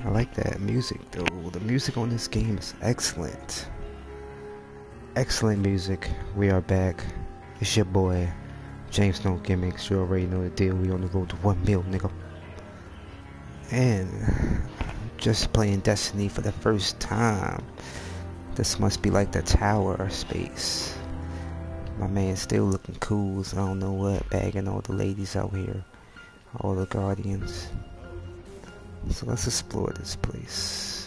I like that music though. The music on this game is excellent. Excellent music. We are back. It's your boy, James No Gimmicks. You already know the deal. We on the road to 1 mil, nigga. And just playing Destiny for the first time. This must be like the tower space. My man's still looking cool, so I don't know what, bagging all the ladies out here. All the guardians. So let's explore this place.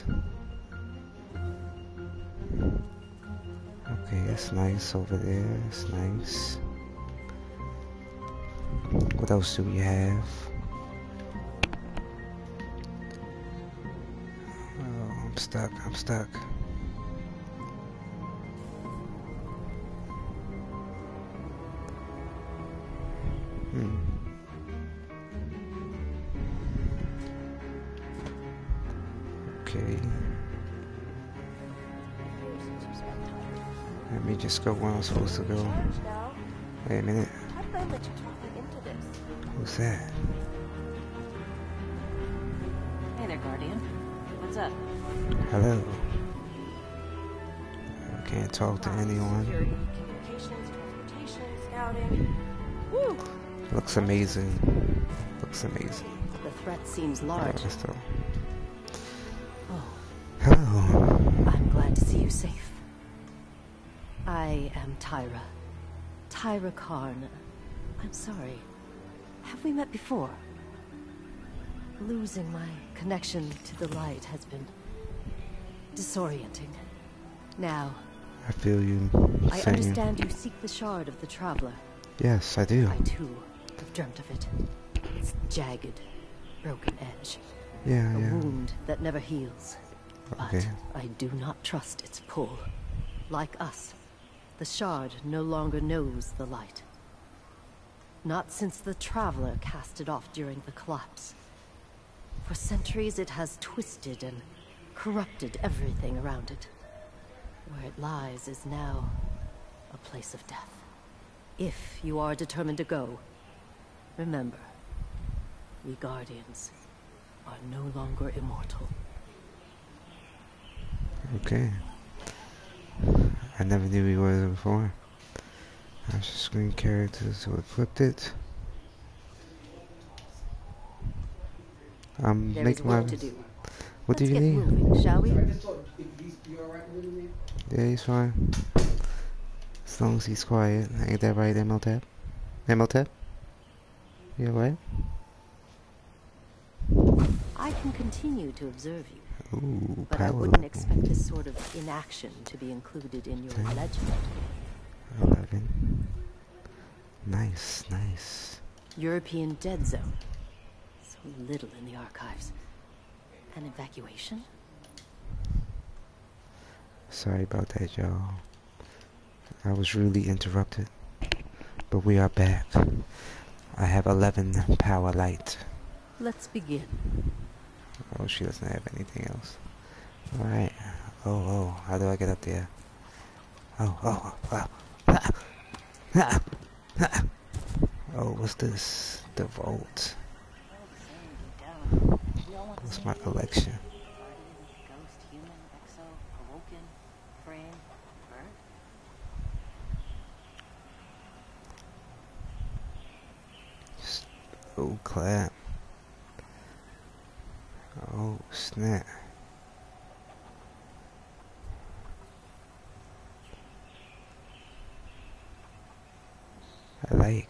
Okay, it's nice over there. It's nice. What else do we have? Oh, I'm stuck. I'm stuck. Okay. Let me just go where I'm supposed to go. Wait a minute. Who's that? Hey there, Guardian. What's up? Hello. I can't talk to anyone. Security, communications, transportation, scouting. Woo! Looks amazing. Looks amazing. The threat seems large. Oh. Hello. I'm glad to see you safe. I am Tyra. Tyra Karn. I'm sorry. Have we met before? Losing my connection to the light has been disorienting. Now, I feel you. I understand you seek the shard of the Traveler. Yes, I do. I too have dreamt of it. Its jagged, broken edge. Yeah, A wound that never heals. Okay. But I do not trust its pull. Like us, the shard no longer knows the light. Not since the Traveler cast it off during the collapse. For centuries it has twisted and corrupted everything around it. Where it lies is now a place of death. If you are determined to go, remember, we Guardians are no longer immortal. Okay. I never knew he was before. I just screen characters who equipped it. I'm making my. To do. What Let's do you get need? Moving, shall we? Yeah, he's fine. As long as he's quiet. Ain't that right, MLTAP? MLTAP? You alright? I can continue to observe you. Ooh, but I power wouldn't level. expect this sort of inaction to be included in your legend. 11. Nice, nice. European dead zone. So little in the archives. An evacuation? Sorry about that, y'all. I was rudely interrupted. But we are back. I have 11 power light. Let's begin. Oh, she doesn't have anything else. Alright. Oh, how do I get up there? Oh. Oh, what's this? The vault. What's my collection? Ghost, human, exo, awoken, frame, bird? Oh, clap. Oh, snap. I like.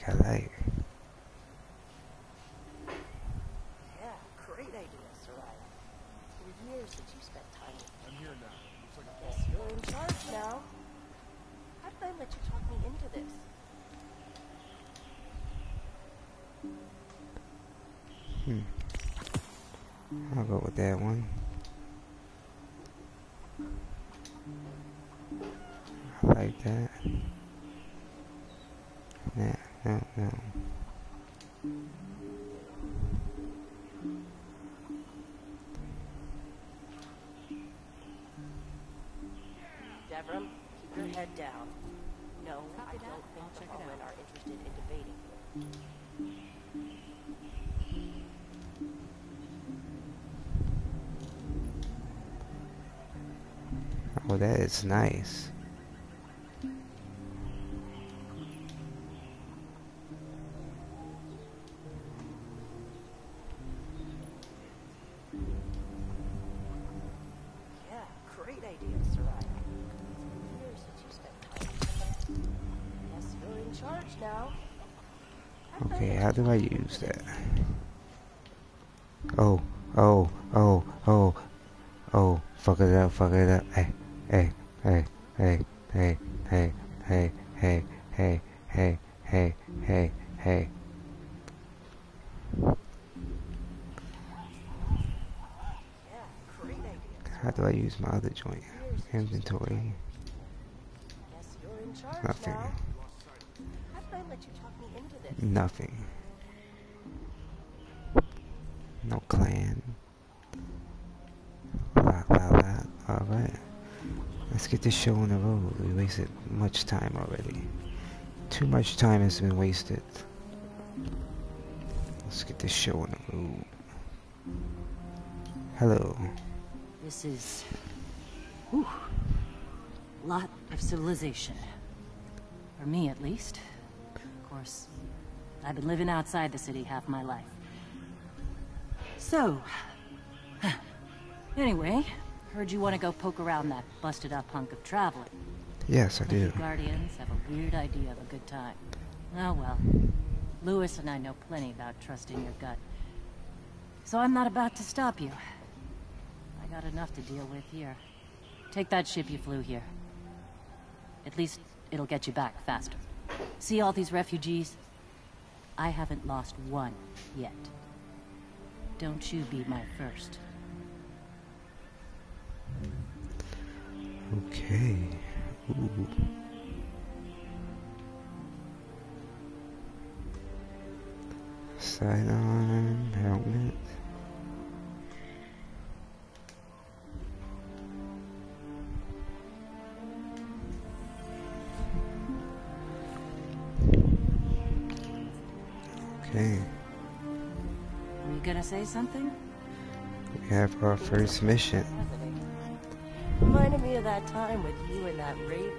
Yeah, great idea, Soraya. It's been years since you spent time with me. I'm here now. Looks like a Guess you're in charge now. How did I let you talk me into this? I'll go with that one. I like that. No. Devram, keep your head down. No, I don't think the Omen are interested in debating. Oh, that is nice. Yeah, great idea, Soraya. Years since you spent time. Guess you're in charge now. Okay, how do I use that? Oh, oh, oh, oh, oh, fuck it up, fuck it up. Hey, hey, hey, hey, hey, hey, hey, hey, hey, hey, hey, hey, hey. Yeah, great idea. How do I use my other joint? Inventory. Guess you're in charge Nothing. now. How did I let you talk me into this? Nothing. No clan. Alright. Let's get this show on the road. We wasted much time already. Too much time has been wasted. Let's get this show on the road. Hello. This is... lot of civilization. For me, at least. Of course, I've been living outside the city half my life. So... anyway, heard you want to go poke around that busted-up hunk of traveling. Yes, I Like you do. Guardians have a weird idea of a good time. Oh well. Lewis and I know plenty about trusting your gut. So I'm not about to stop you. I got enough to deal with here. Take that ship you flew here. At least it'll get you back faster. See all these refugees? I haven't lost one yet. Don't you be my first. Okay. Ooh. Sidearm, helmet. Okay. Were you gonna say something? We have our first mission. Reminded me of that time with you and that raven.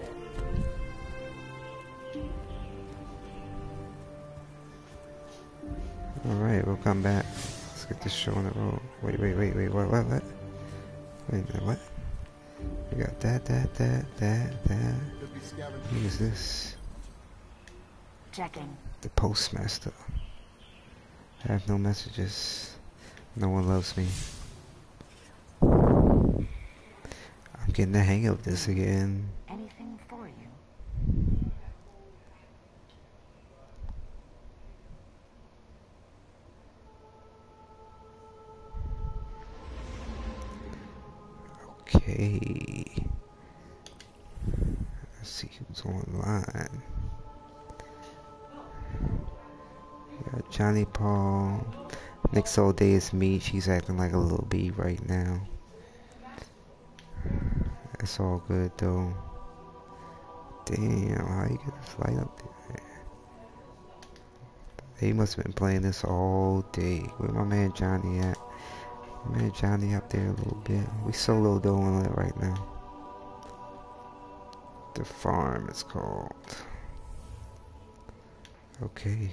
Alright, we'll come back. Let's get this show on the road. Wait, what? Wait a minute, what? We got that. What is this? Checking. The postmaster. I have no messages. No one loves me. I'm getting the hang of this again. Anything for you? Okay. Let's see who's online. We got Johnny Paul. Next all day is me. She's acting like a little bee right now. It's all good though. Damn, how you get this light up there? They must have been playing this all day. Where my man Johnny at? My man Johnny up there a little bit. We solo doing it right now. The farm is called. Okay.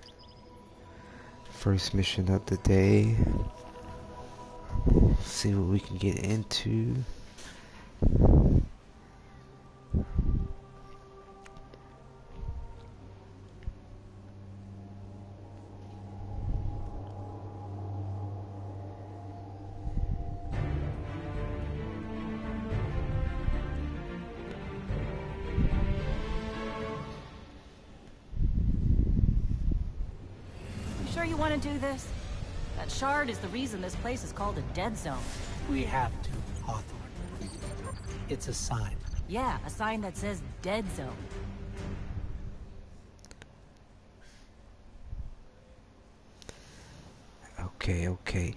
First mission of the day. See what we can get into. You sure you want to do this? That shard is the reason this place is called a dead zone. We have to, Hawthorne. It's a sign. Yeah, a sign that says dead zone. Okay.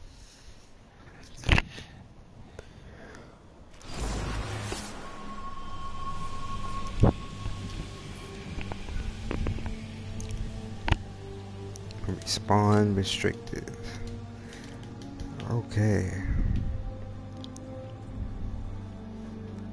Respawn restricted. Okay.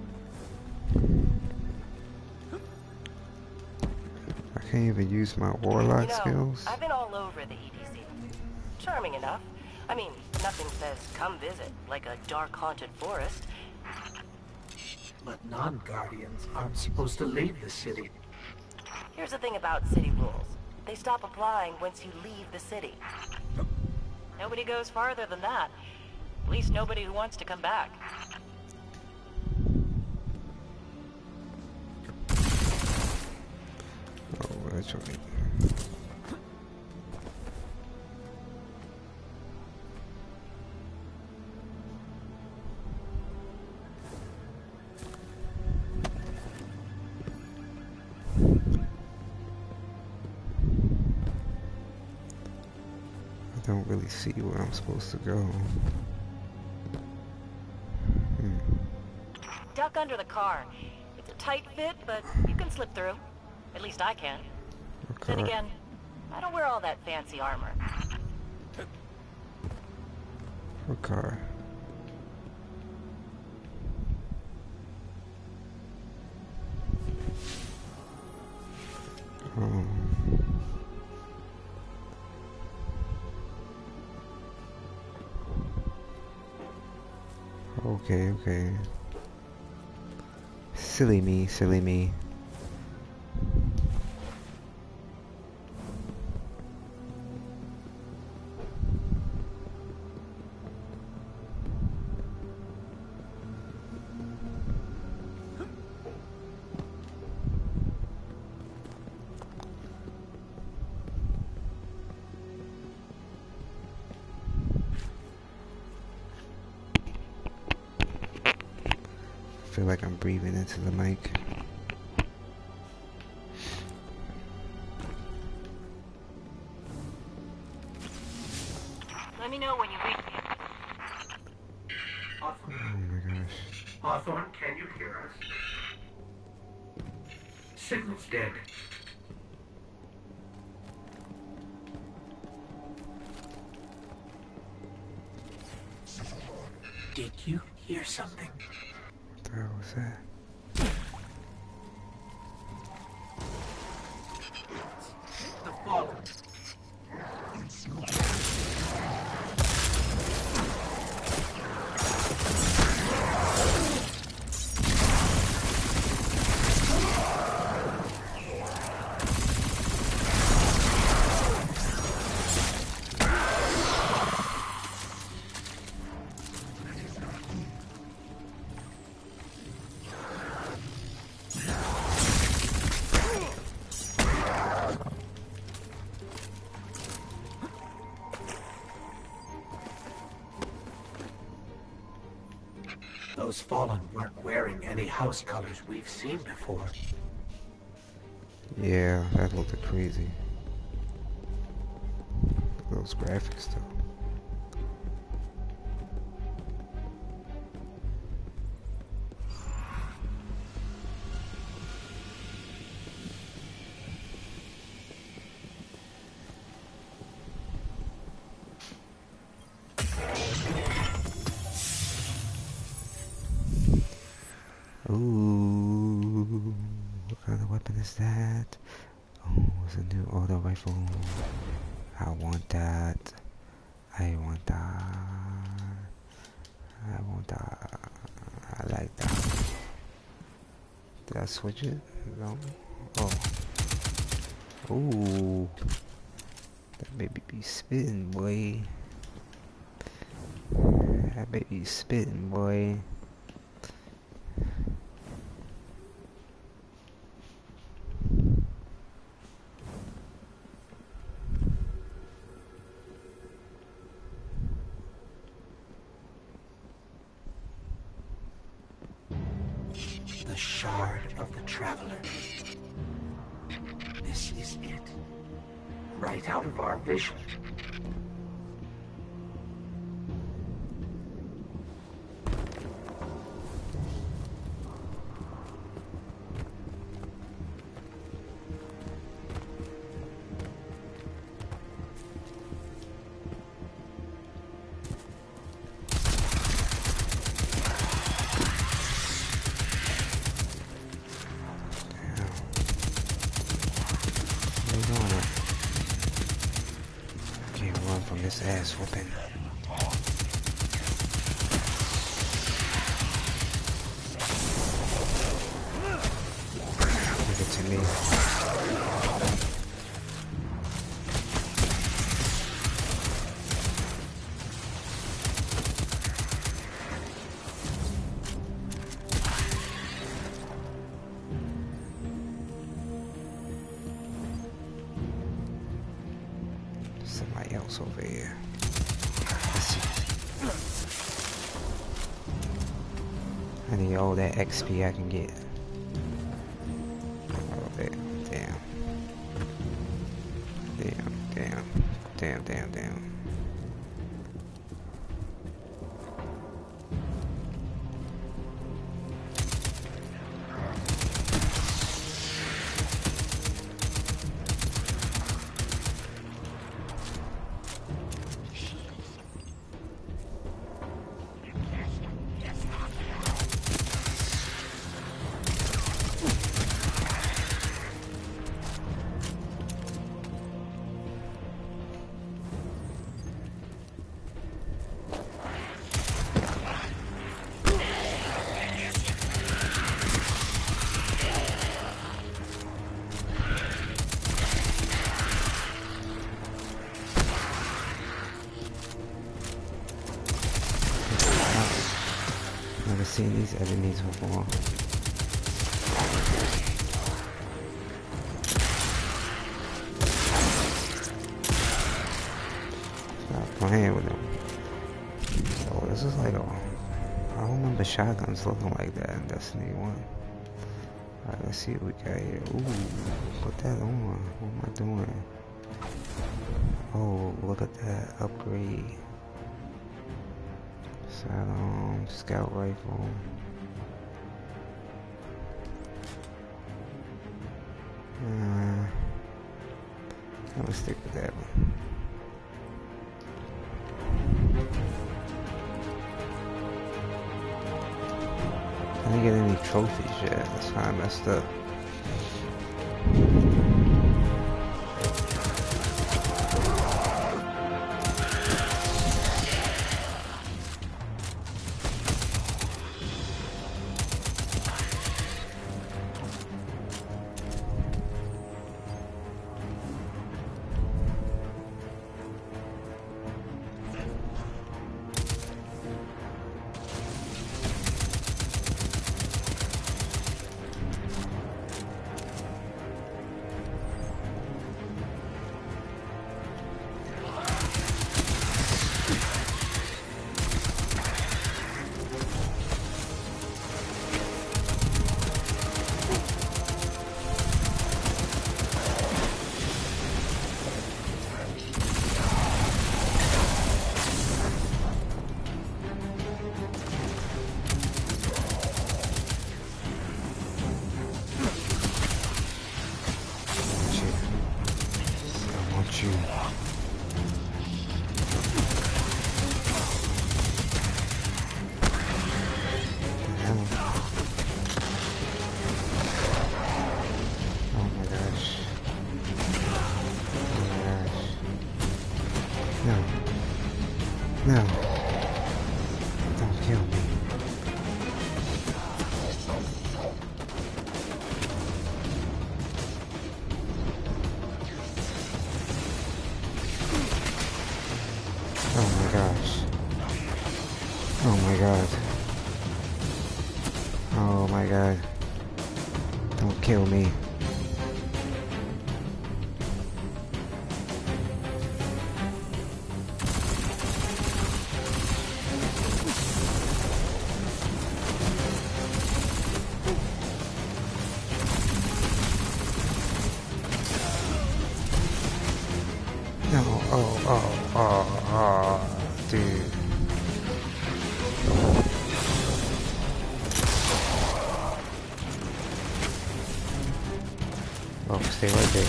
even use my warlock skills. I've been all over the EDZ. Charming enough. I mean, nothing says come visit like a dark haunted forest. But non-guardians aren't supposed to leave the city. Here's the thing about city rules. They stop applying once you leave the city. Nobody goes farther than that. At least nobody who wants to come back. Oh, that's right. I don't really see where I'm supposed to go. Duck under the car. It's a tight fit, but you can slip through. At least I can. Okay. Then again, I don't wear all that fancy armor. What car? Okay, okay. Silly me, silly me. I feel like I'm breathing into the mic. Let me know when you reach me. Oh my gosh. Hawthorne, can you hear us? Signal's dead. Did you hear something? What the hell was that? The Fallen. Those Fallen weren't wearing any house colors we've seen before. Yeah, that looked crazy. Those graphics though. Ooh, what kind of weapon is that? Oh, it's a new auto rifle. I want that. I want that. I want that. I like that. Did I switch it? No. Oh. Ooh. That baby be spitting, boy. That baby spitting, boy. The Shard of the Traveler. This is it. Right out of our vision. ass whooping. Give it to me. Somebody else over here. Let's see. I need all that XP I can get. Oh, damn. Damn. Never seen these enemies before. Stop playing with them. So this is like a... I don't remember shotguns looking like that in Destiny 1. Alright, let's see what we got here. Ooh, put that on. What am I doing? Oh, look at that upgrade. Sidearm, scout rifle. I'm gonna stick with that one. I didn't get any trophies yet. That's why I messed up. You. Oh my gosh. No. Don't kill me. Oh my gosh. Oh my god. Oh my god. Don't kill me. No, dude. Oh, stay right there.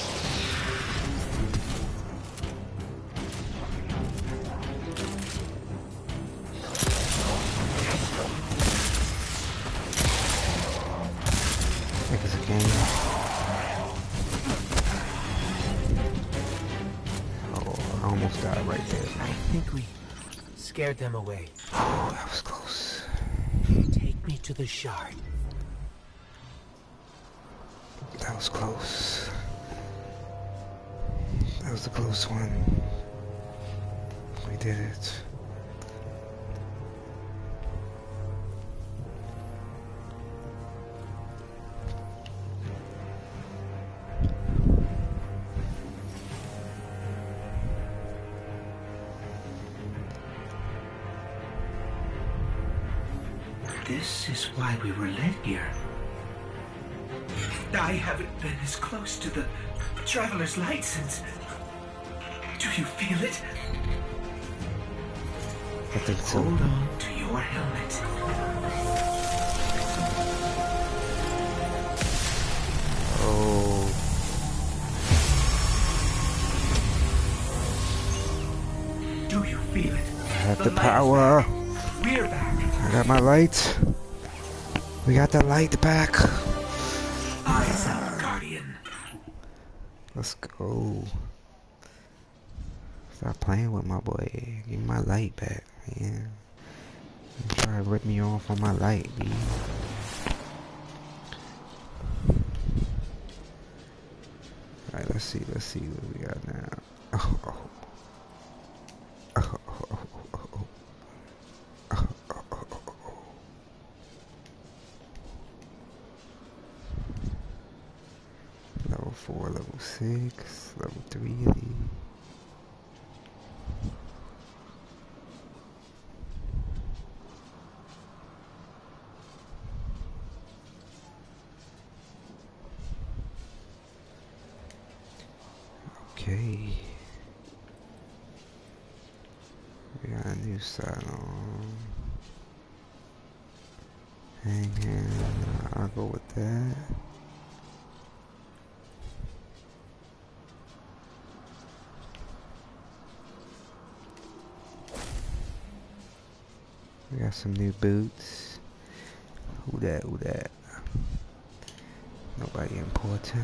Think it's a game. Oh, I almost died right there. scared them away. Oh, that was close. Take me to the shard. That was close. That was the close one. We did it. This is why we were led here. I haven't been as close to the Traveler's Light since... Do you feel it? I think so. Hold on to your helmet. Oh. Do you feel it? I have the light is power. back. We're back. I got my light. We got the light back. Eyes up, Guardian. Let's go. Stop playing with my boy. Give me my light back, man. You try to rip me off on my light, B. Alright, let's see what we got now. Oh, oh. Oh, oh, oh, oh, oh. Oh, oh, oh, oh, oh. Level 4, level 6, level 3 of these. Okay. We got a new saddle. Hang hand. I'll go with that. We got some new boots. Who that? Who that? Nobody important.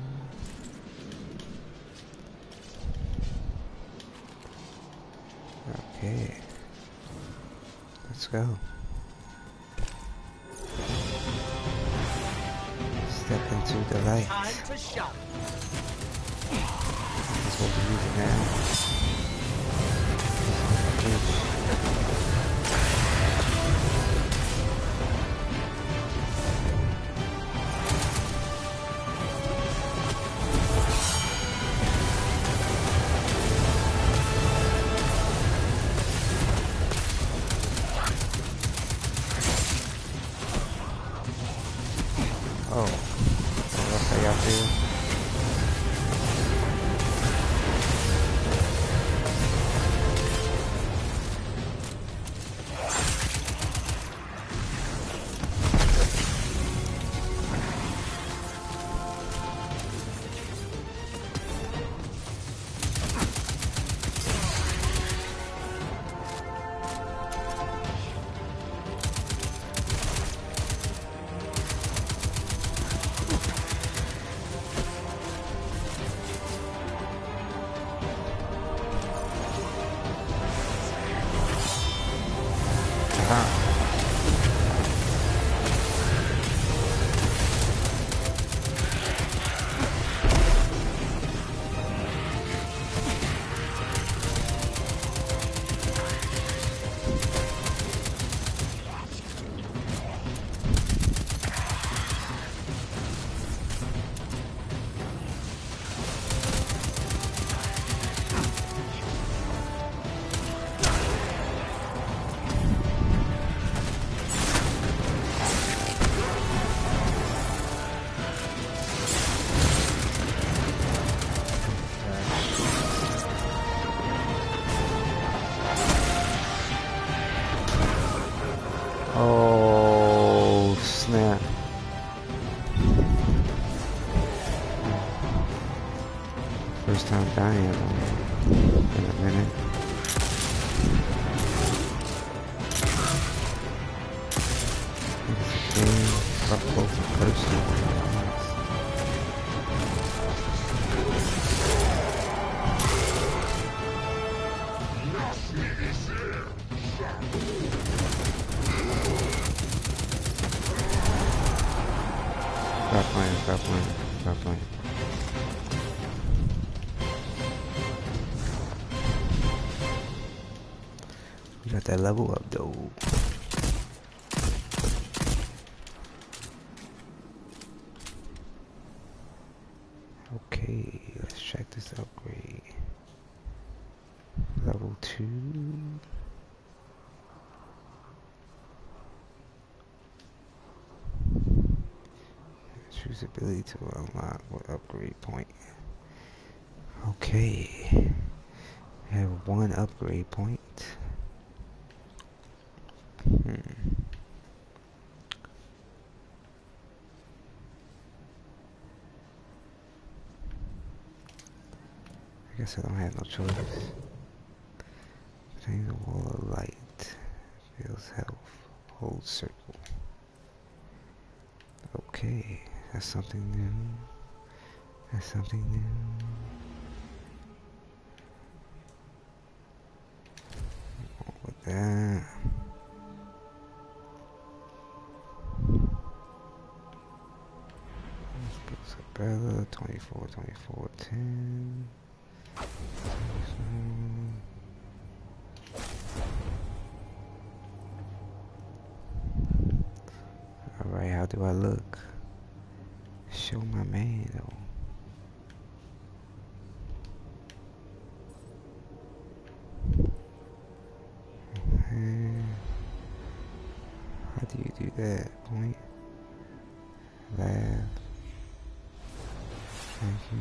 Okay. Let's go. Step into the light. Time to shine. That's what we're using now. Oh, what I got to? Oh, snap. First time dying in a minute. It's a game up close and personal. Stop playing, stop playing, stop playing. We got that level up though. Okay, let's check this upgrade. Level 2. Choose ability to unlock what upgrade point. Okay. We have 1 upgrade point. I guess I don't have no choice. Change the wall of light. Feels health. Hold circle. Okay, that's something new. That's something new. On with that. Isabella, 24, 24, 10. Alright, how do I look? Show my man though. How do you do that? Point. Laugh. Thank you.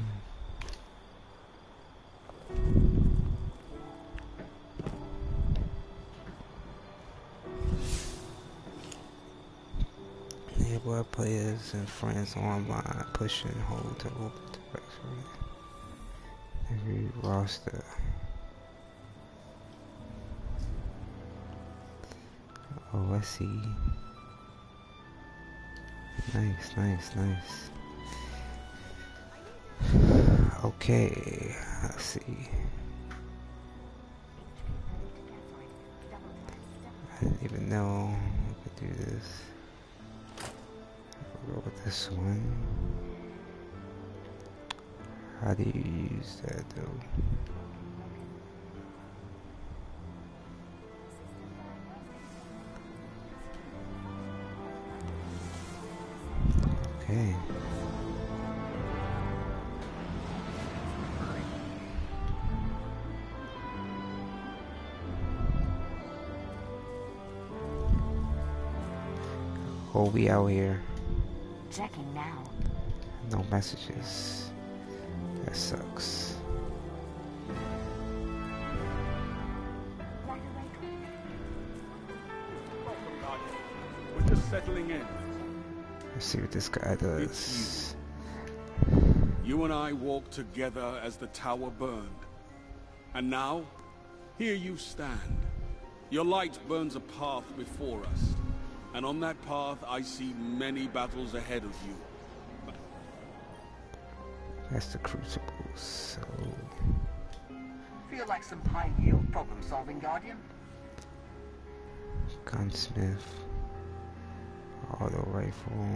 Nearby players and friends online push and hold to open directory. Every roster. Oh, I see. Nice, nice, nice. Okay, I see. I didn't even know I could do this. I'll go with this one. How do you use that though? Okay. Oh, we out here. Checking now. No messages. That sucks. We're just settling in. Let's see what this guy does. You and I walked together as the tower burned. And now, here you stand. Your light burns a path before us. And on that path, I see many battles ahead of you. That's the Crucible, so... Feel like some high-yield problem-solving, Guardian? Gunsmith. Auto rifle.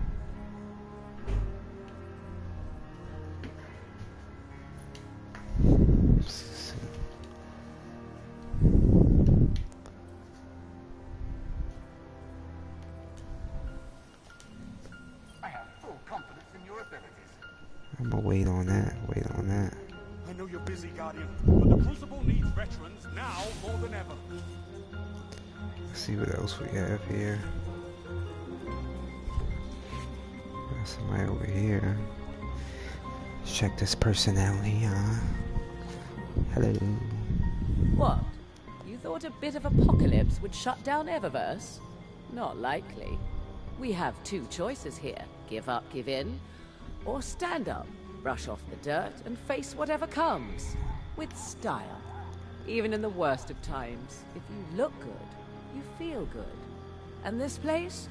I have full confidence in your abilities. I'm gonna wait on that, wait on that. I know you're busy, Guardian, but the Crucible needs veterans now more than ever. Let's see what else we have here. Got somebody over here. Check this personality, huh? Hello. What? You thought a bit of apocalypse would shut down Eververse? Not likely. We have 2 choices here. Give up, give in, or stand up, brush off the dirt, and face whatever comes. With style. Even in the worst of times, if you look good, you feel good. And this place?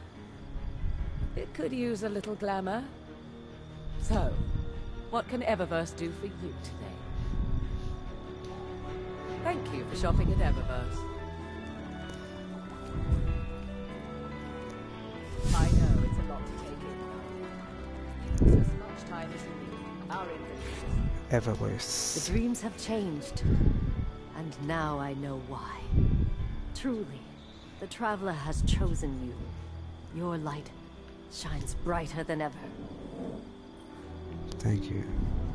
It could use a little glamour. So, what can Eververse do for you today? Thank you for shopping at Eververse. I know it's a lot to take in. Eververse. The dreams have changed, and now I know why. Truly, the Traveler has chosen you. Your light shines brighter than ever. Thank you.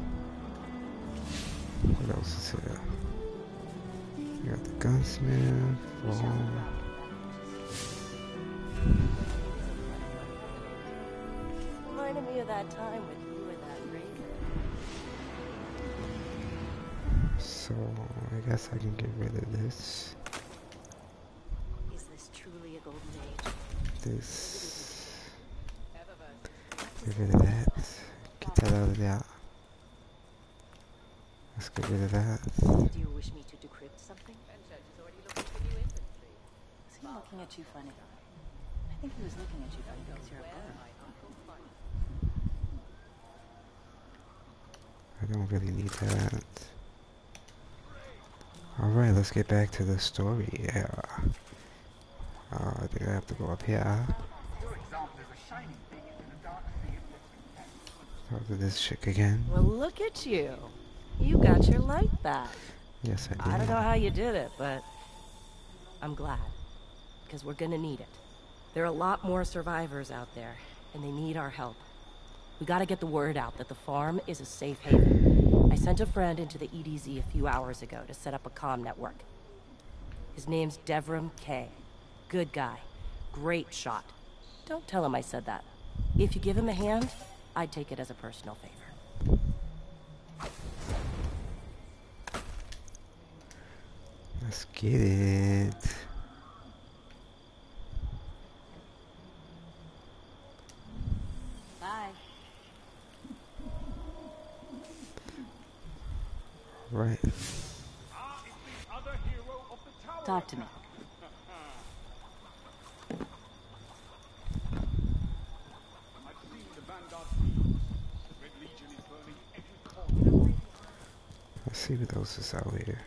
What else is here? You got the gunsmith. Reminded me of that time with you and that ring. So I guess I can get rid of this. Is this truly a golden age? This. Get rid of that. Get that out of there. Let's get rid of that. Do you wish me to decrypt something? Is he looking at you funny? I think he was looking at you because you're a bird. I don't really need that. Alright, let's get back to the story. Yeah. I think I have to go up here. Your example is a shining thing in a dark sea of living. Talk to this chick again. Well, look at you. You got your light back. Yes, I did. I don't know how you did it, but I'm glad. Because we're gonna need it. There are a lot more survivors out there, and they need our help. We gotta get the word out that the farm is a safe haven. I sent a friend into the EDZ a few hours ago to set up a comm network. His name's Devrim Kay. Good guy. Great shot. Don't tell him I said that. If you give him a hand, I'd take it as a personal favor. Let's get it. Bye. Right. Talk to me. Let's see what else is out here.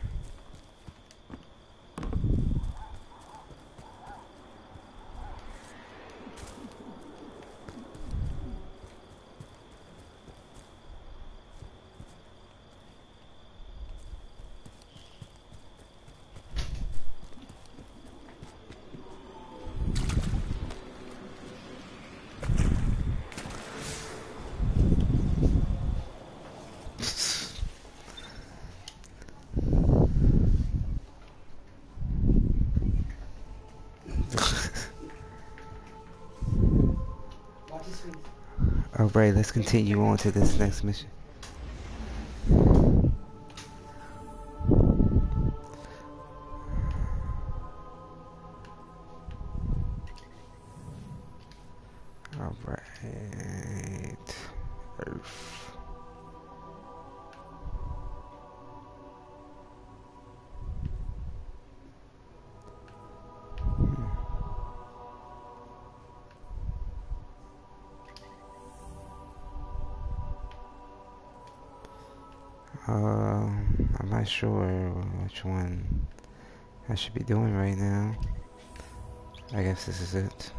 Alright, let's continue on to this next mission. Alright. Earth. I'm not sure which one I should be doing right now. I guess this is it.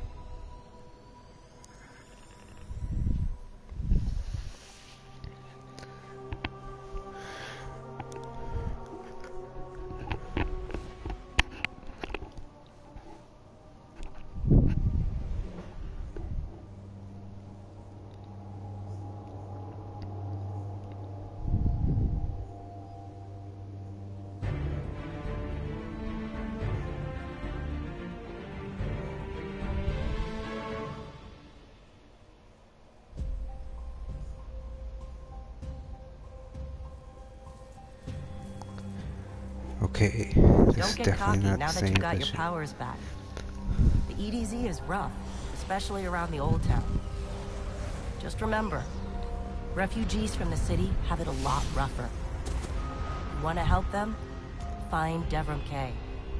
Okay, this Don't is get definitely cocky not now the that same you got your mission. powers back. The EDZ is rough, especially around the old town. Just remember, refugees from the city have it a lot rougher. You want to help them? Find Devrim Kay.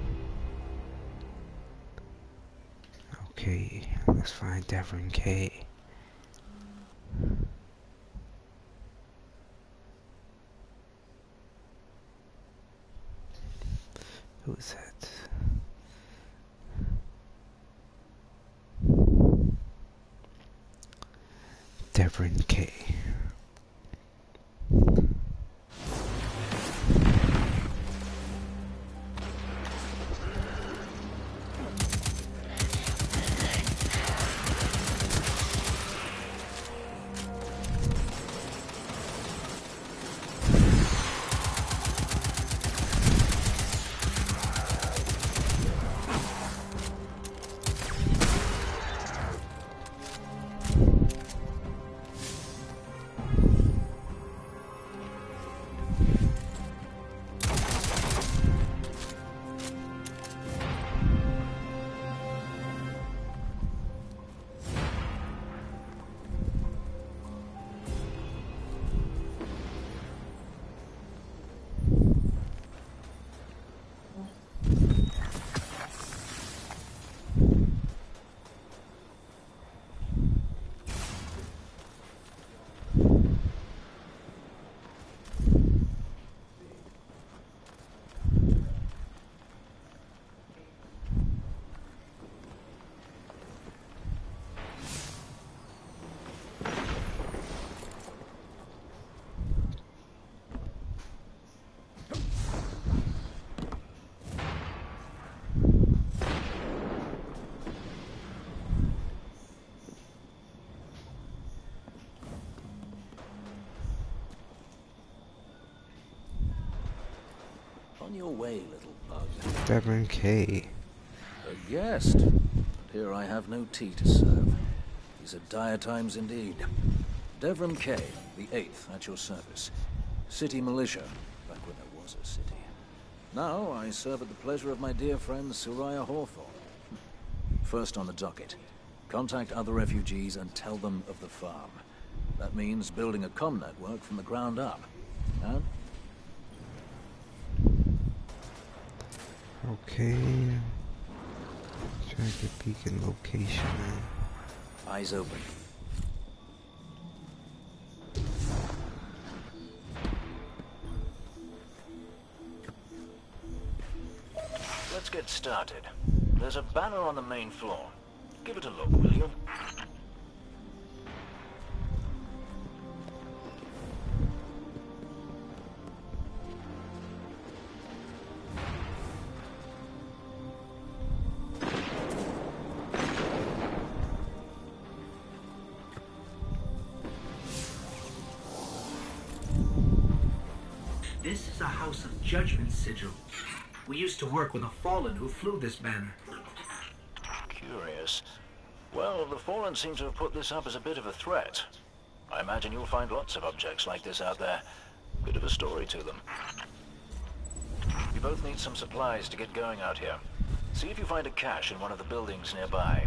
Okay, let's find Devrim Kay. Who is that? Devrim Kay. On your way, little bug. Devon K. A guest. And here I have no tea to serve. These are dire times indeed. Devon K, the 8th, at your service. City militia, back when there was a city. Now I serve at the pleasure of my dear friend Soraya Hawthorne. First on the docket, contact other refugees and tell them of the farm. That means building a comm network from the ground up. Huh? Okay. Track the beacon location. Eyes open. Let's get started. There's a banner on the main floor. Give it a look, will you? This is a House of Judgment sigil. We used to work with a Fallen who flew this banner. Curious. Well, the Fallen seem to have put this up as a bit of a threat. I imagine you'll find lots of objects like this out there. Bit of a story to them. You both need some supplies to get going out here. See if you find a cache in one of the buildings nearby.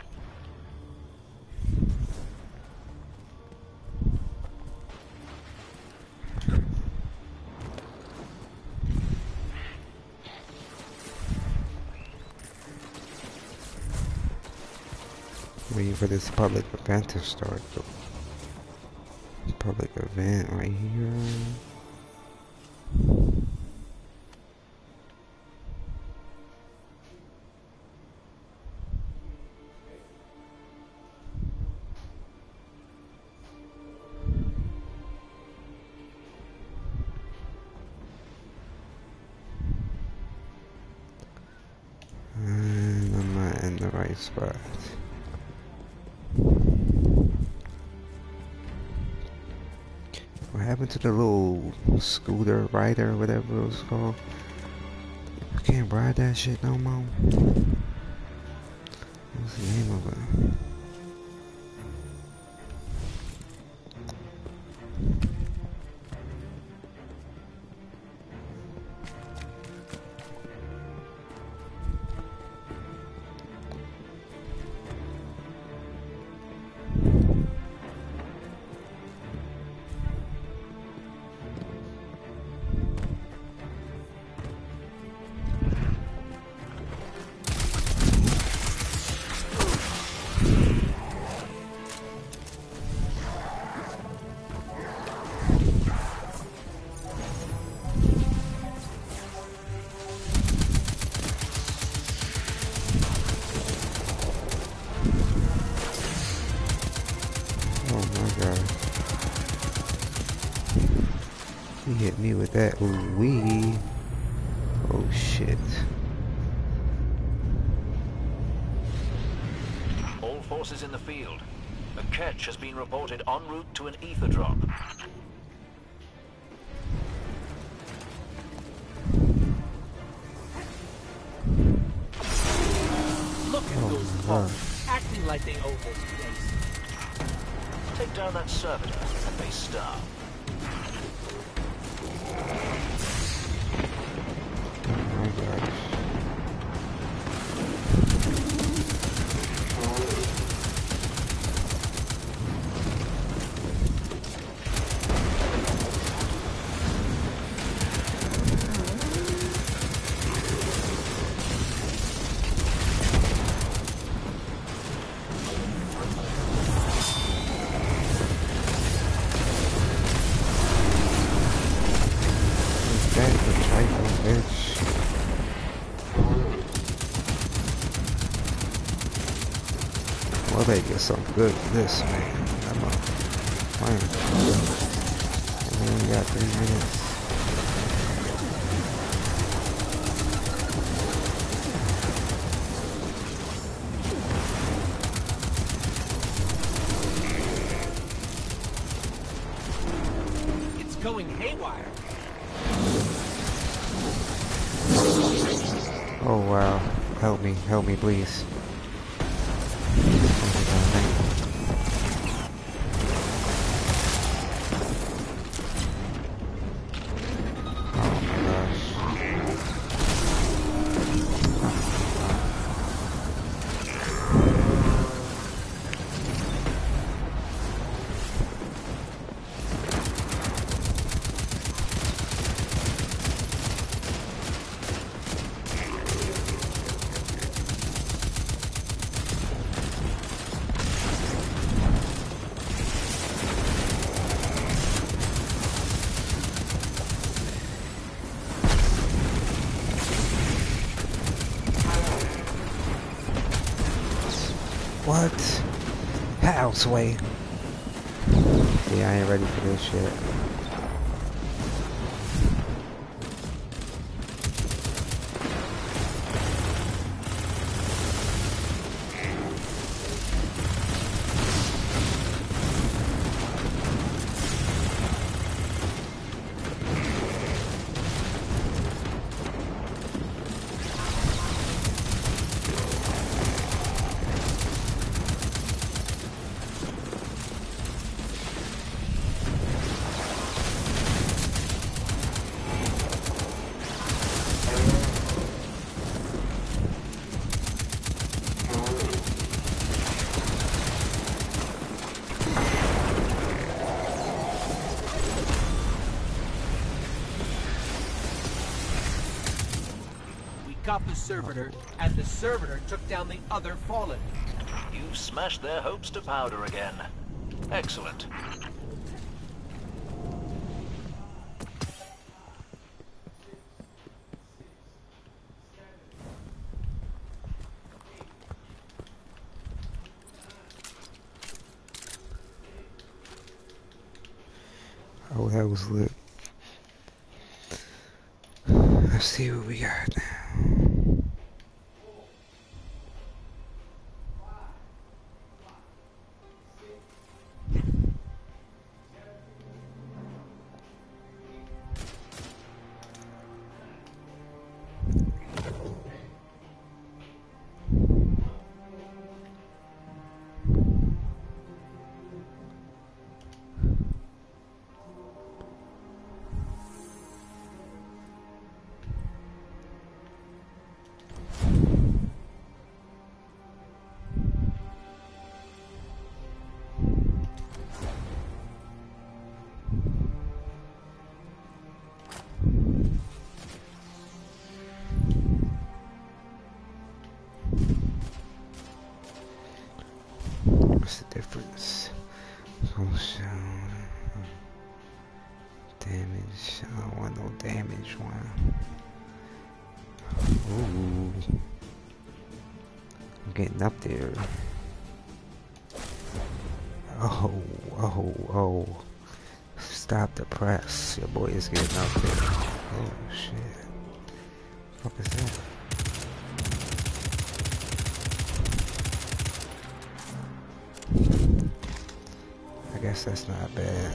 Waiting for this public event to start. Public event right here. And I'm not in the right spot. What happened to the little scooter rider, whatever it was called? I can't ride that shit no more. What's the name of it? He hit me with that. Ooh wee. Oh shit. All forces in the field. A catch has been reported en route to an ether drop. Look at those folks acting like they own this place. Take down that servitor and they starve. Oh my gosh. Well, they get something good for this, man. I'm a fine. We only got 3 minutes. It's going haywire. Oh wow. Help me please. What? Houseway. Yeah, I ain't ready for this shit. Got the servitor, and the servitor took down the other Fallen. You've smashed their hopes to powder again. Excellent. Oh, that was lit. Let's see what we got now. What's the difference? Motion, damage. I don't want no damage one. Ooh, I'm getting up there. Oh. Stop the press. Your boy is getting up there. Oh shit. What is that? I guess that's not bad.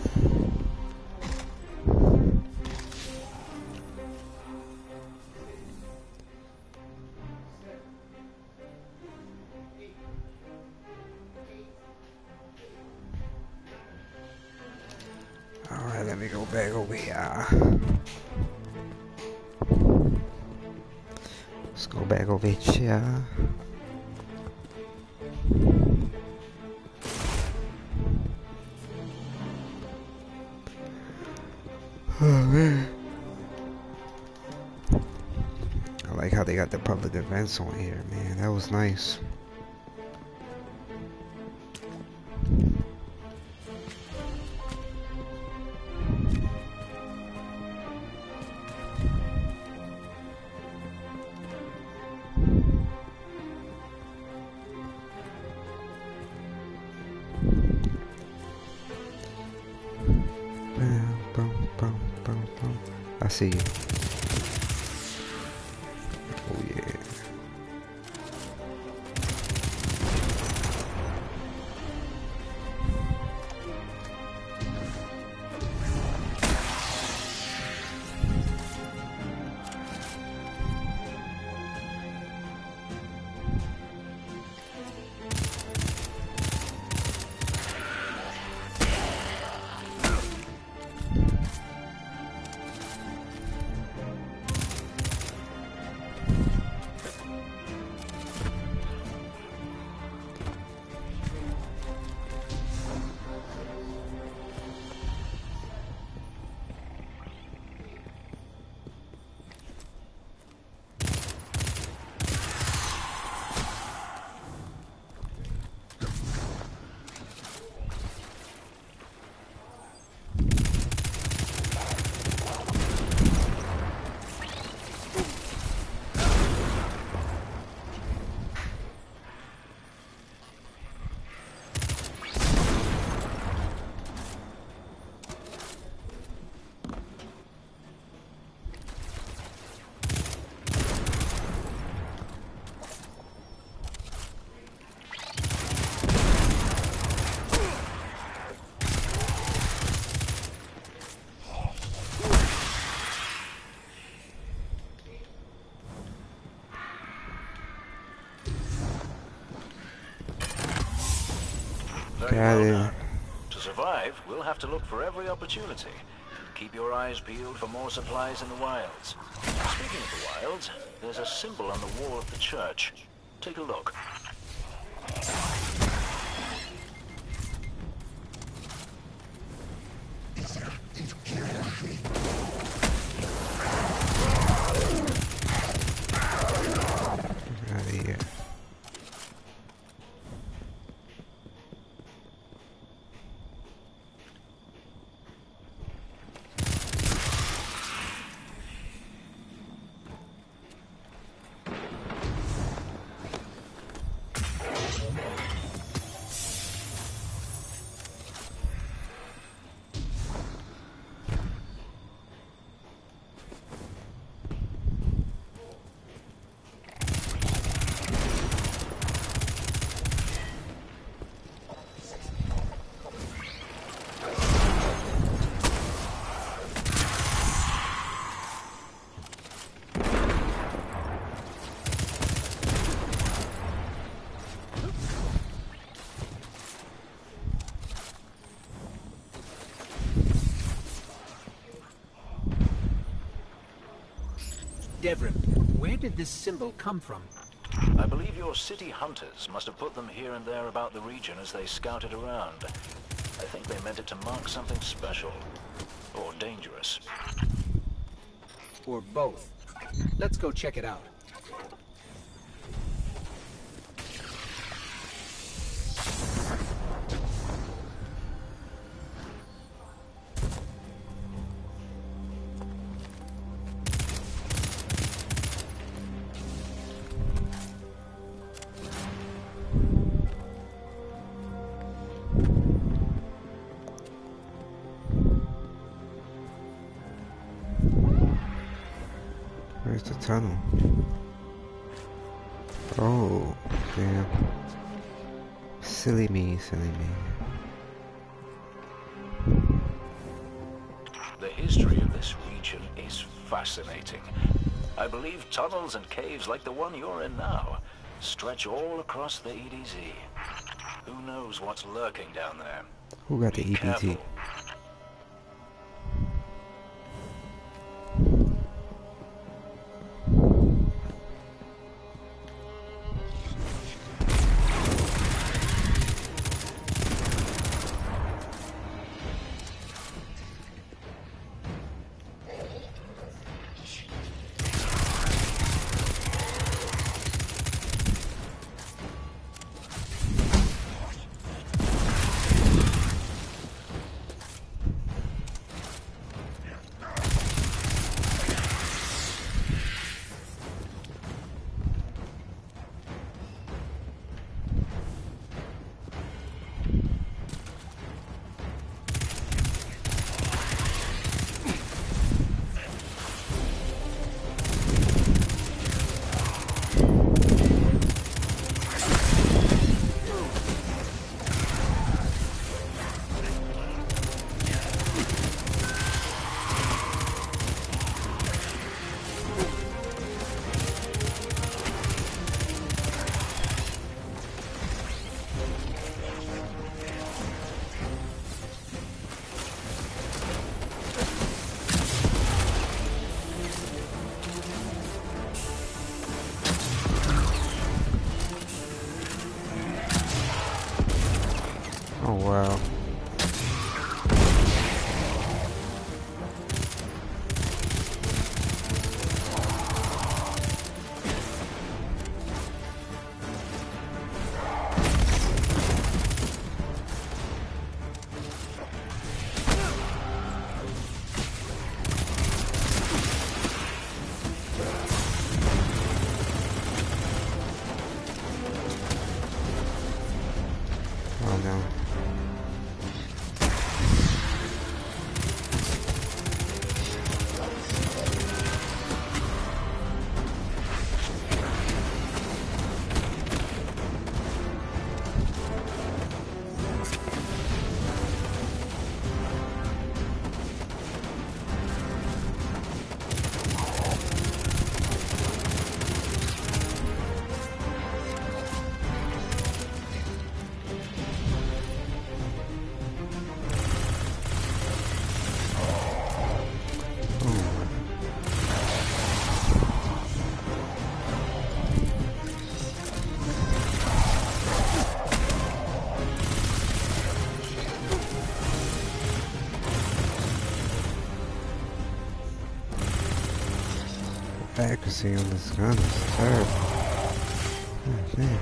Alright, let me go back over here. Let's go back over here. Oh man, I like how they got the public events on here, man. That was nice. I see you. Oh yeah. Very Got well it. done. To survive, we'll have to look for every opportunity. Keep your eyes peeled for more supplies in the wilds. Speaking of the wilds, there's a symbol on the wall of the church. Take a look. Out of here. Devrim, where did this symbol come from? I believe your city hunters must have put them here and there about the region as they scouted around. I think they meant it to mark something special. Or dangerous. Or both. Let's go check it out. Where's the tunnel? Oh, damn. Silly me, silly me. The history of this region is fascinating. I believe tunnels and caves like the one you're in now stretch all across the EDZ. Who knows what's lurking down there? Who got the Be EDZ? careful. Oh wow. Oh no. accuracy on this gun is terrible. Oh, man.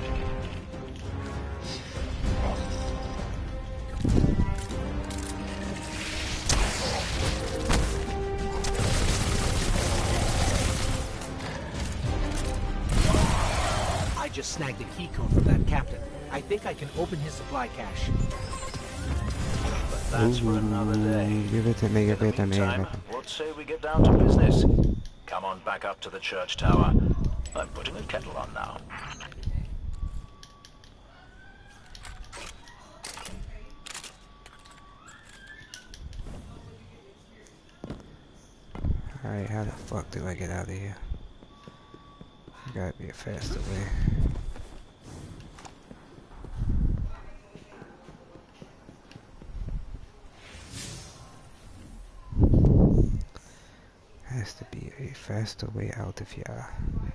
I just snagged a key code from that captain. I think I can open his supply cache. But that's for another day. Give it to me, give it to me. Meantime, what say we get down to business? Come on back up to the church tower. I'm putting a kettle on now. Alright, how the fuck do I get out of here? There gotta be a faster way. Has to be a faster way out of here.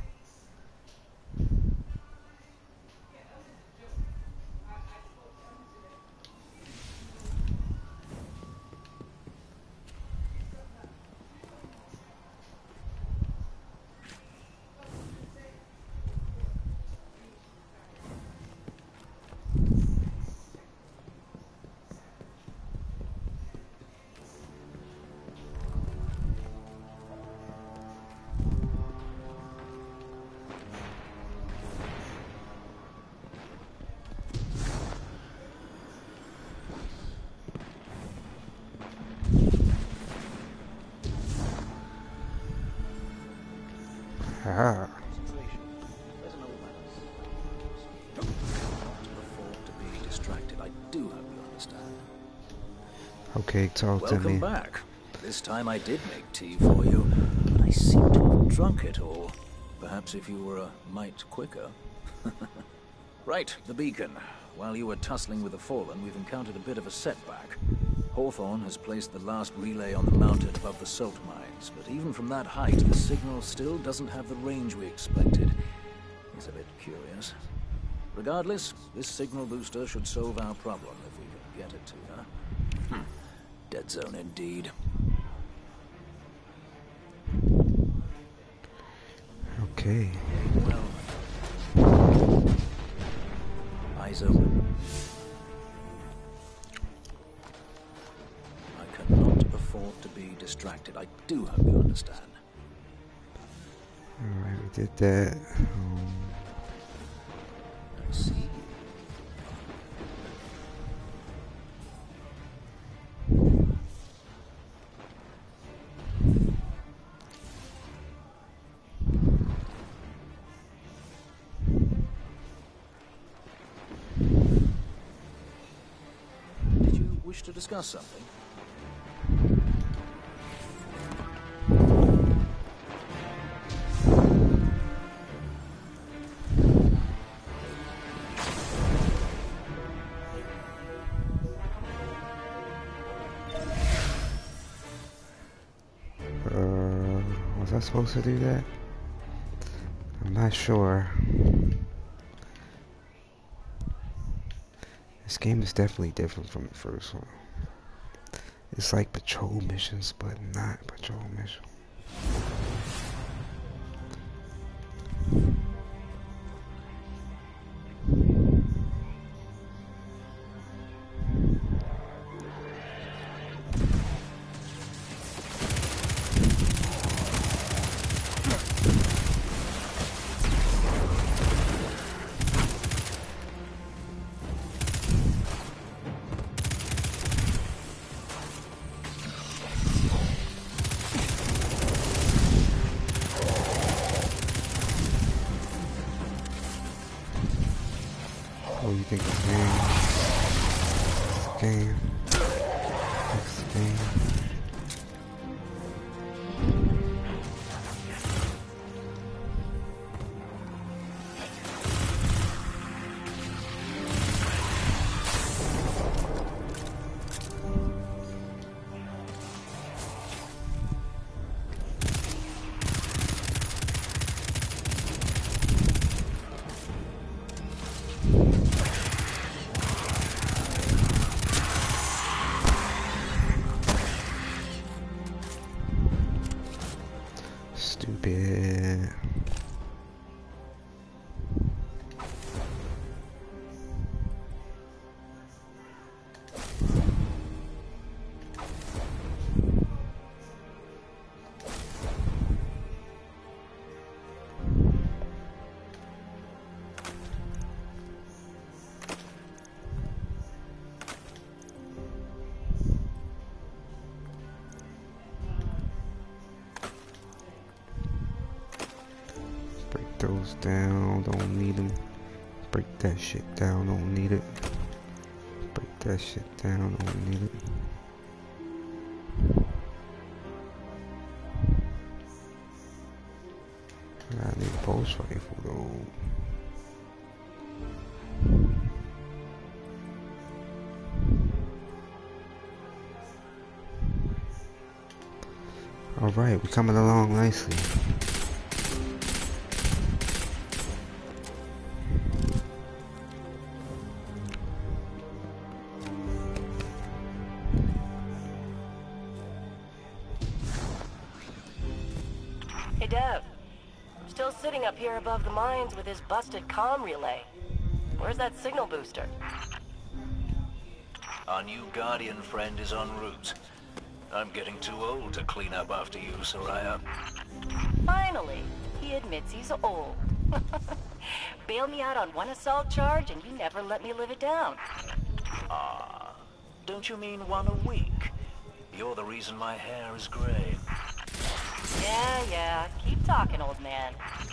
Ah. There's an old man. Not afford to be distracted. I do hope you understand. Okay, talk to me. Welcome back. This time I did make tea for you, but I seem to have drunk it all. Perhaps if you were a mite quicker. Right, the beacon. While you were tussling with the Fallen, we've encountered a bit of a setback. Hawthorne has placed the last relay on the mountain above the salt mines, but even from that height, the signal still doesn't have the range we expected. He's a bit curious. Regardless, this signal booster should solve our problem if we can get it to her. Dead zone indeed. Okay. Well, eyes open. I cannot afford to be distracted. I do hope you understand. Alright, we did that. I see. Did you wish to discuss something? Was I supposed to do that? I'm not sure. This game is definitely different from the first one. It's like patrol missions, but not patrol missions. Oh, you think it's game? It's a game. It's a game. Those down, don't need them. Break that shit down, don't need it. Break that shit down, don't need it. I need a pulse rifle though. Alright, we're coming along nicely. Hey Dev, still sitting up here above the mines with his busted comm relay. Where's that signal booster? Our new Guardian friend is en route. I'm getting too old to clean up after you, Soraya. Finally, he admits he's old. Bail me out on one assault charge and you never let me live it down. Ah, don't you mean one a week? You're the reason my hair is gray. Yeah, keep talking, old man.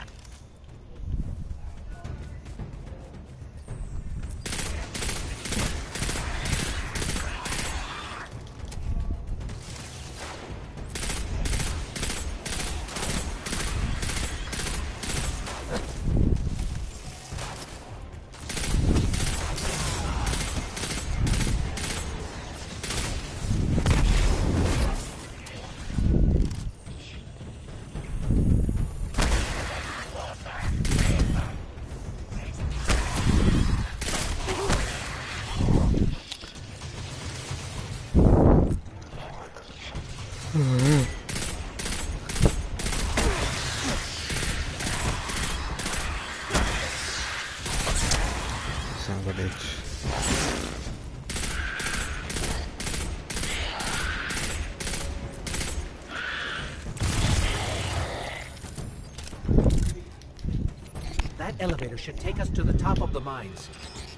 Son of a bitch. That elevator should take us to the top of the mines.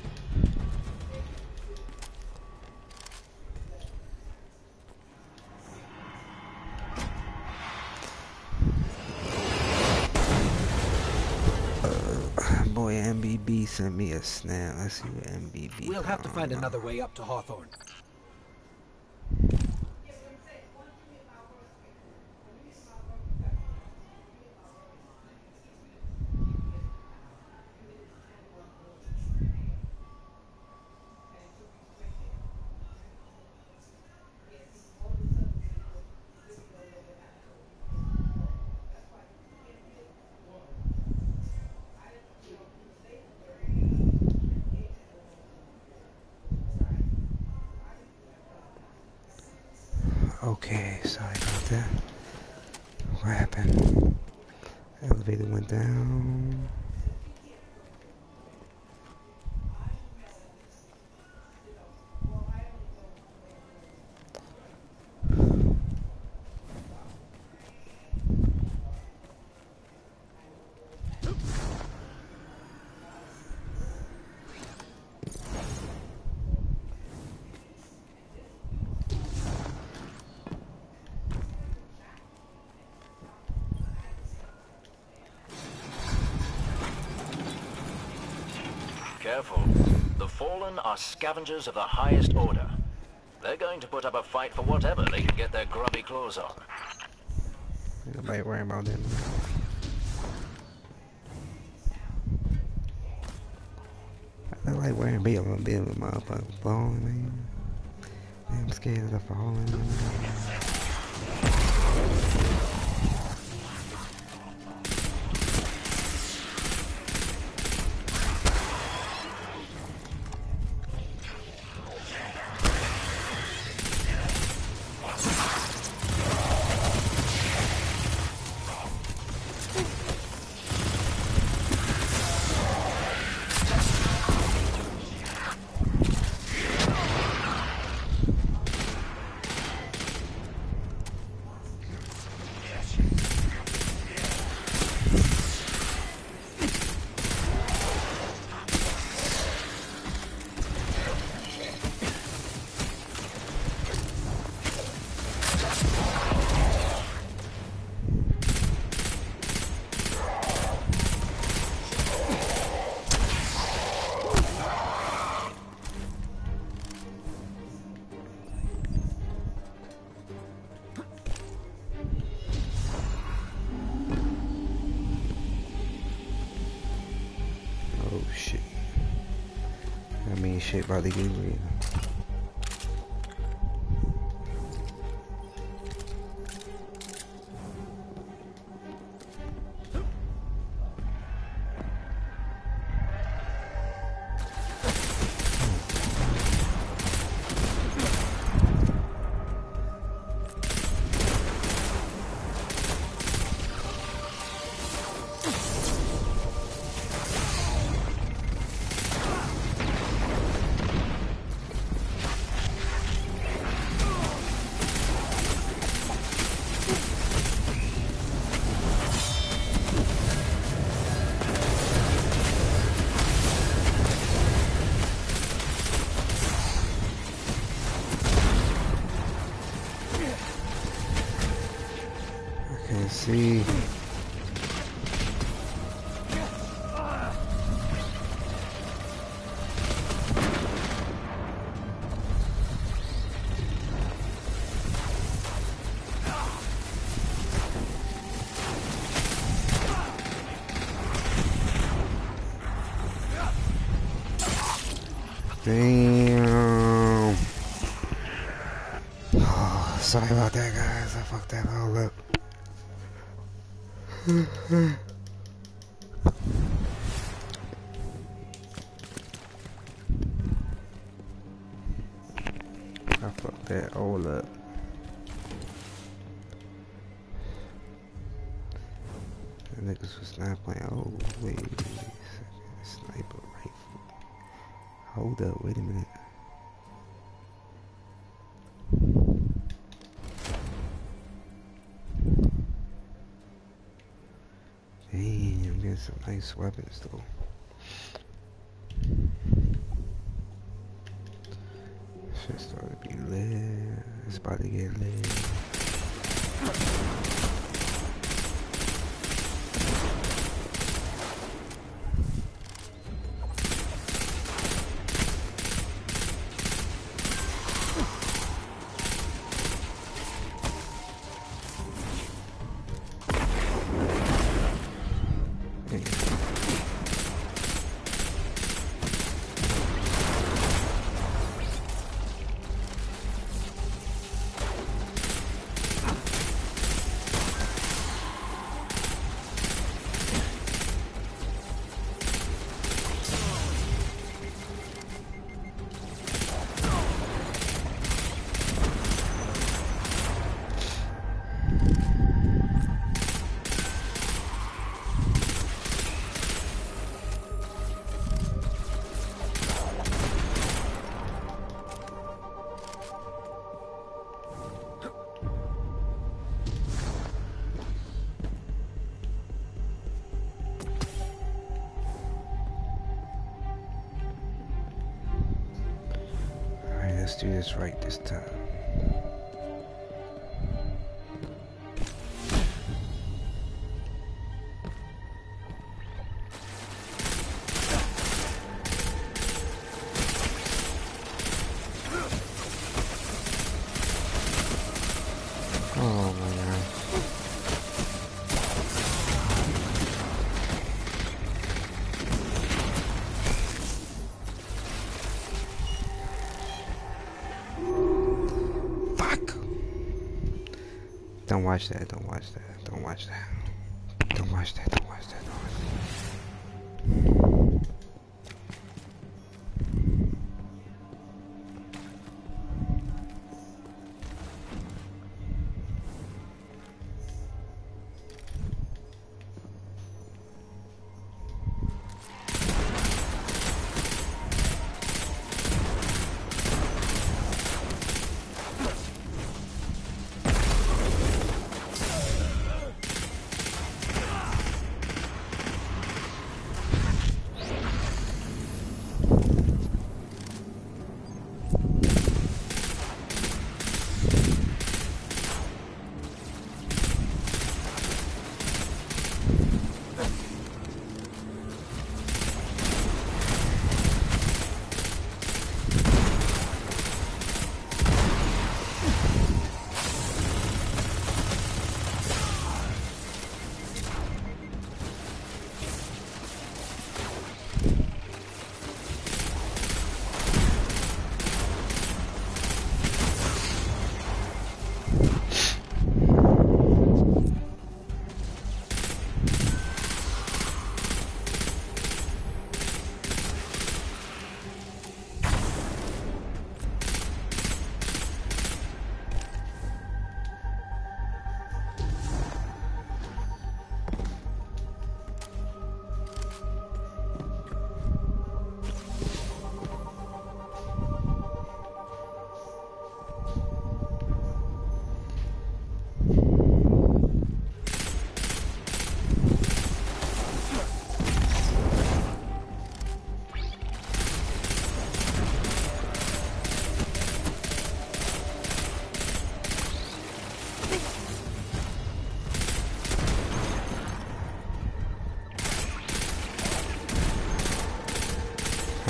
Boy, MBB sent me a snap. Let's see what MBB. We'll have to find another way up to Hawthorne. Okay, sorry about that. What happened? Elevator went down. Careful. The Fallen are scavengers of the highest order. They're going to put up a fight for whatever they can get their grubby claws on. Nobody worry about them. I like wearing beat a little bit with motherfuckers falling, man. I'm scared of falling. mean, shit about to get real. See. Damn. Oh, sorry about that, guys. I fucked that all up. I fucked that all up. The niggas was not playing. Oh, wait a second. Sniper rifle. Hold up, wait a minute. Some nice weapons though. Shit started to be lit. It's about to get lit. Let's do this right this time. Oh my god. Don't watch that, don't watch that, don't watch that. Don't watch that, don't watch that, don't watch that.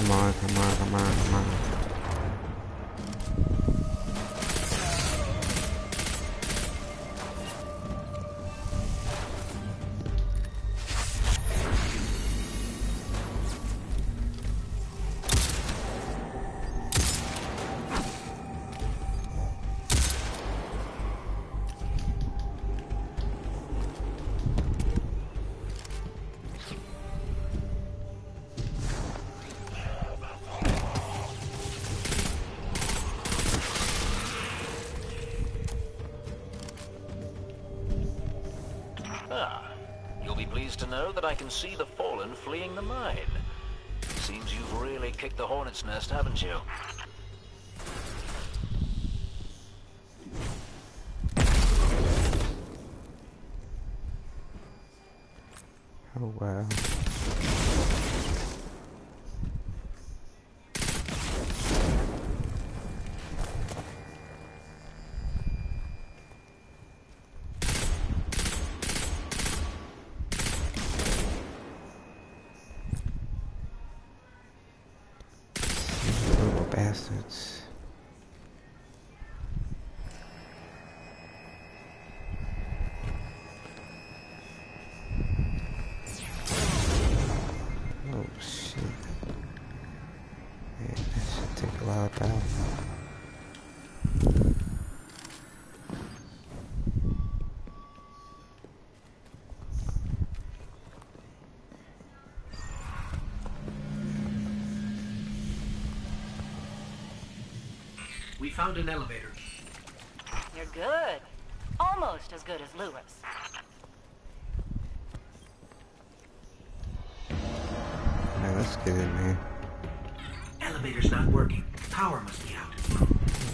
Come on, come on, come on, come on. You'll be pleased to know that I can see the Fallen fleeing the mine. Seems you've really kicked the hornet's nest, haven't you? Oh wow. Little bastards. Oh shit. Man, that should take a lot of power. We found an elevator. You're good. Almost as good as Lewis. Man, let's get in, man. Elevator's not working. Power must be out. Oh,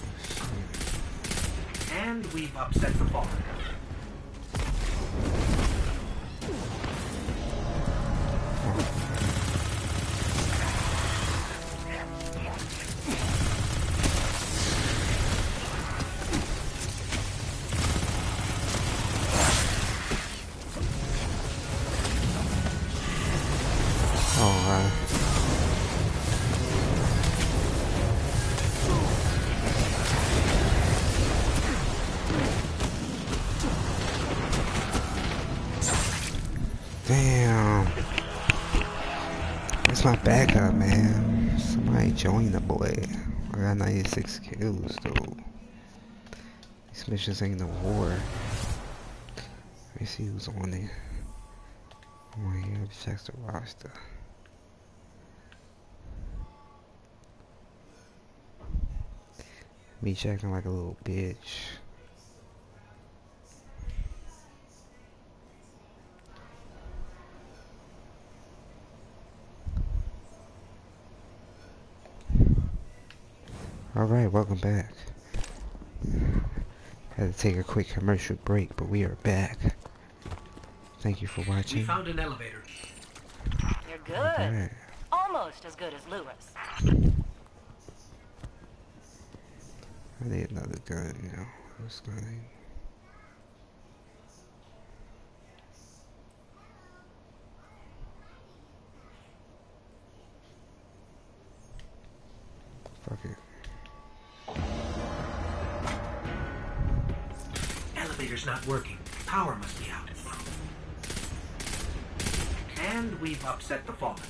And we've upset the Fallen. damn. That's my backup, man. Somebody join the boy. I got 96 kills, though. These missions ain't no war. Let me see who's on there. Oh, here, check the roster. Me checking like a little bitch. Alright, welcome back. Had to take a quick commercial break, but we are back. Thank you for watching. We found an elevator. You're good. Okay. Almost as good as Lewis. I need another gun, you know. What's going Fuck it. Elevator's not working. Power must be out. And we've upset the Fallen.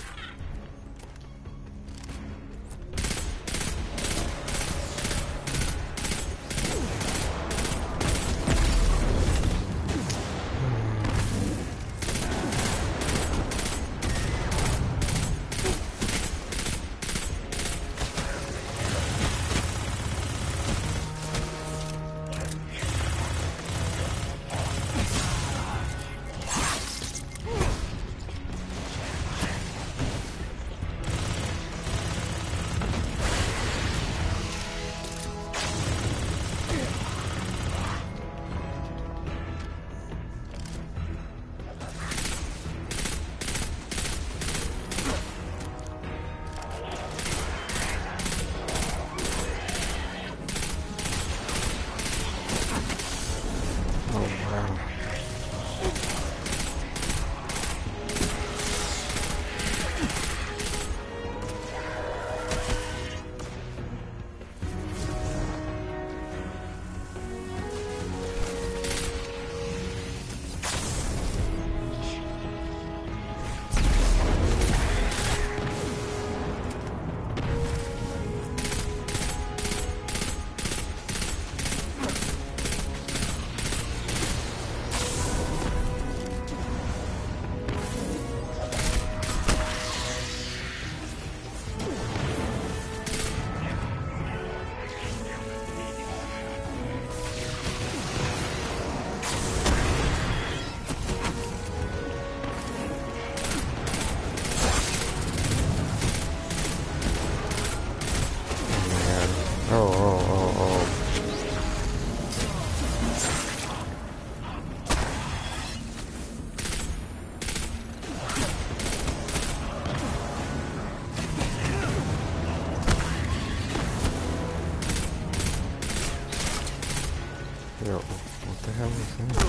Yo, what the hell is that?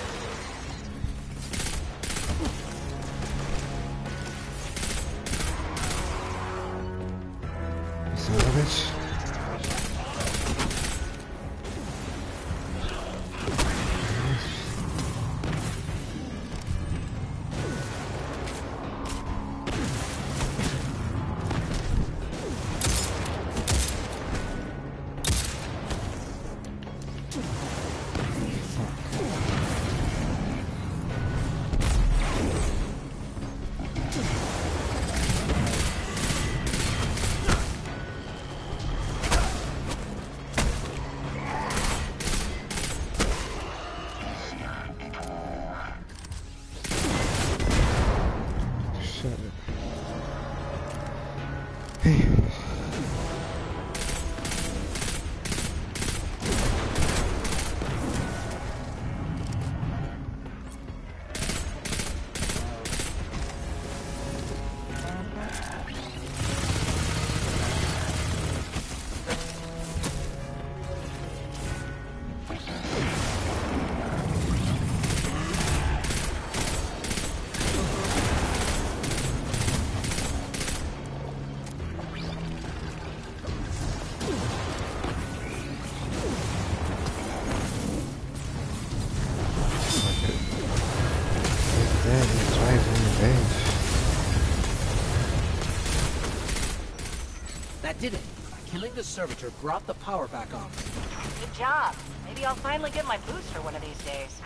You son of a bitch. That did it. Killing the servitor brought the power back on. Good job. Maybe I'll finally get my booster one of these days.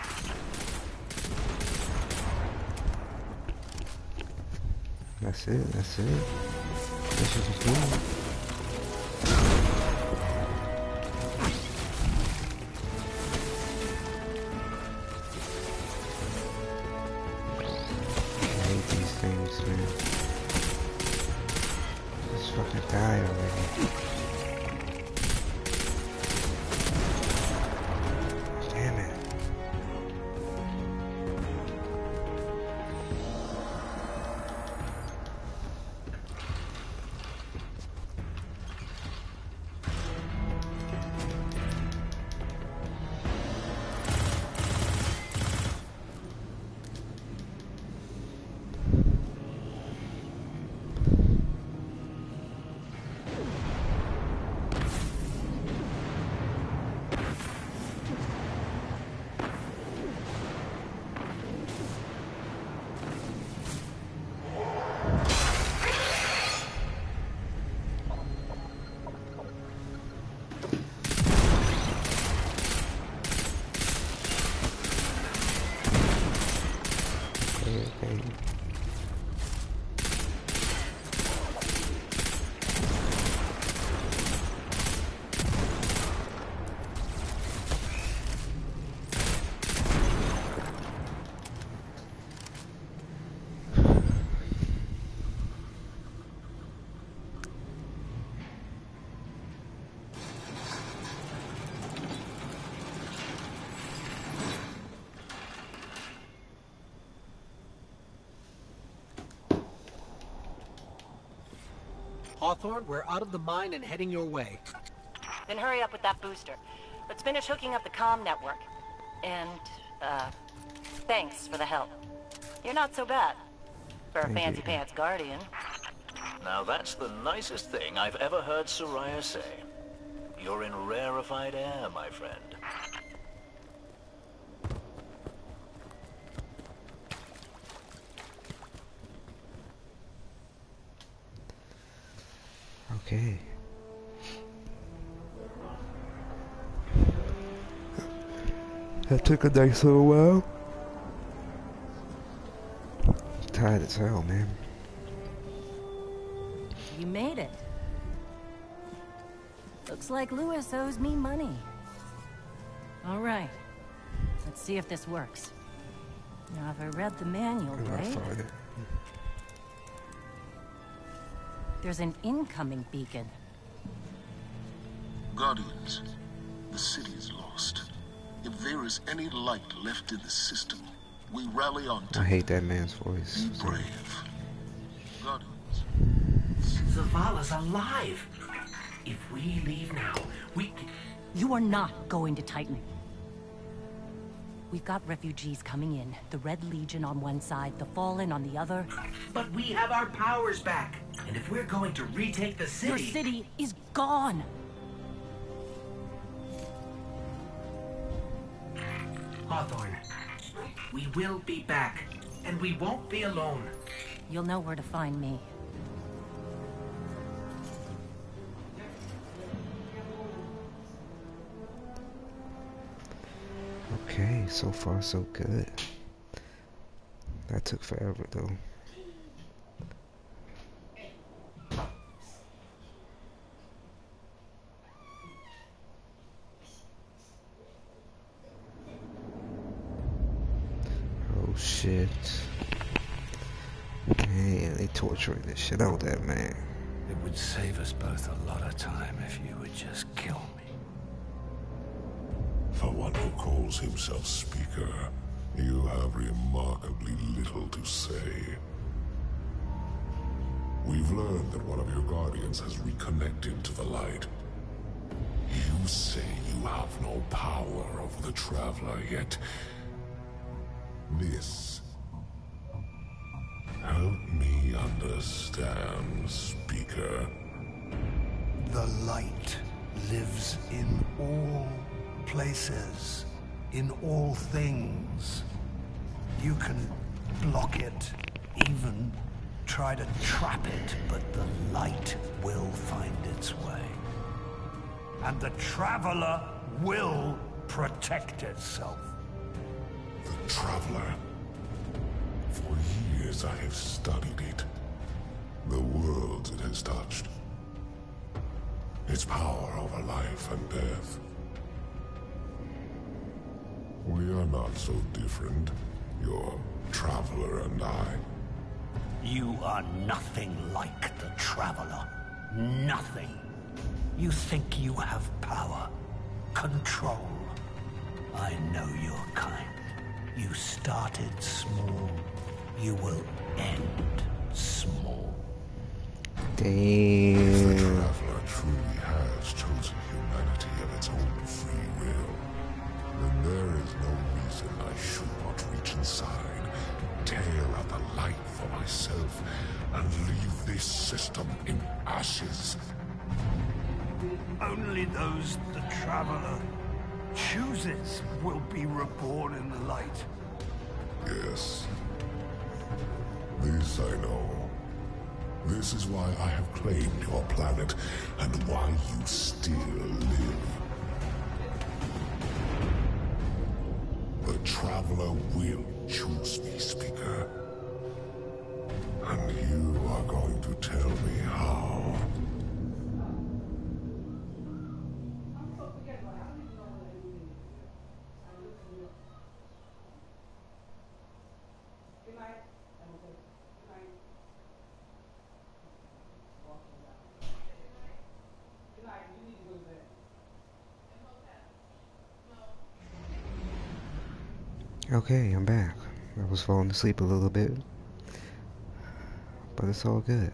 That's it, that's it. This is just good. I hate these things, man. Just fucking die already. Damn it. Hawthorne, we're out of the mine and heading your way. Then hurry up with that booster. Let's finish hooking up the comm network. And, thanks for the help. You're not so bad. For a fancy pants guardian. Now that's the nicest thing I've ever heard Soraya say. You're in rarefied air, my friend. Okay. That took a nice little while. Tired as hell, man. You made it. Looks like Lewis owes me money. All right. Let's see if this works. Now, if I read the manual right, there's an incoming beacon. Guardians, the city is lost. If there is any light left in the system, we rally on to I hate that man's voice. be brave. Guardians. Zavala's alive. If we leave now, we can... You are not going to Titan. We've got refugees coming in. The Red Legion on one side, the Fallen on the other. But we have our powers back. And if we're going to retake the city... Your city is gone! Hawthorne, we will be back. And we won't be alone. You'll know where to find me. Okay, so far so good. That took forever though. Oh shit. Man, they torturing the shit out of that man. It would save us both a lot of time if you would just kill me. For one who calls himself Speaker, you have remarkably little to say. We've learned that one of your guardians has reconnected to the light. You say you have no power over the Traveler, yet... This... Help me understand, Speaker. The light lives in all places, in all things. You can block it, even try to trap it, but the light will find its way. And the Traveler will protect itself. The Traveler. For years I have studied it. The worlds it has touched. Its power over life and death. We are not so different, your Traveler and I. You are nothing like the Traveler. Nothing. You think you have power, control. I know your kind. You started small. You will end small. Damn. If the Traveler truly has chosen humanity of its own free will, then there is no reason I should not reach inside, tear out the light for myself, and leave this system in ashes. Only those the Traveler chooses will be reborn in the light. Yes. This I know. This is why I have claimed your planet, and why you still live. The Traveler will choose me, Speaker. And you are going to tell me how. Okay, I'm back. I was falling asleep a little bit, but it's all good.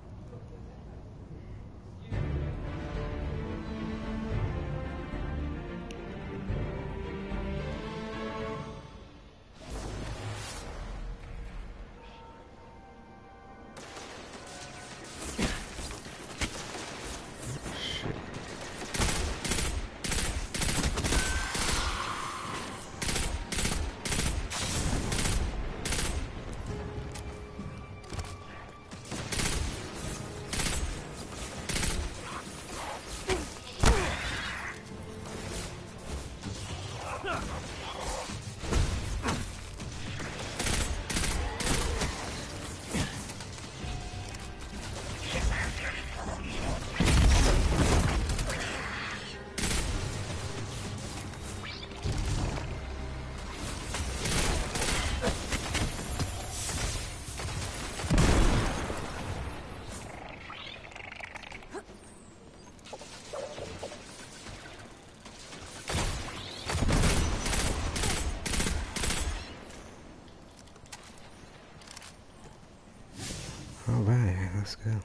Alright, let's go.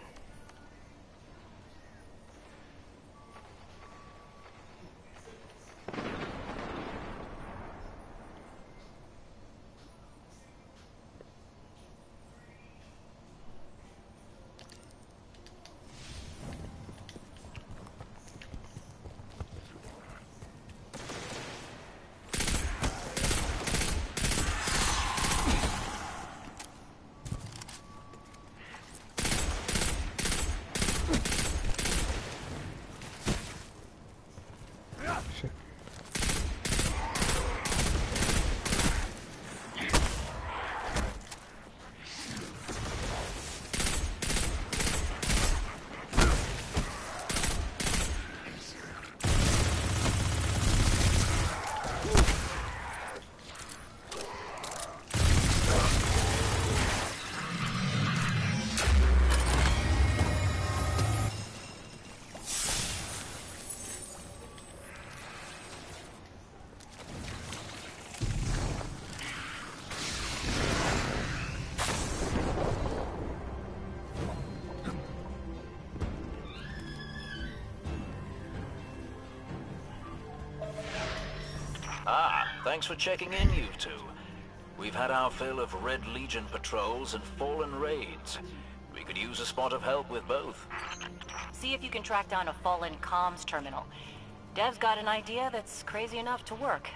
thanks for checking in, you two. We've had our fill of Red Legion patrols and Fallen raids. We could use a spot of help with both. See if you can track down a Fallen comms terminal. Dev's got an idea that's crazy enough to work.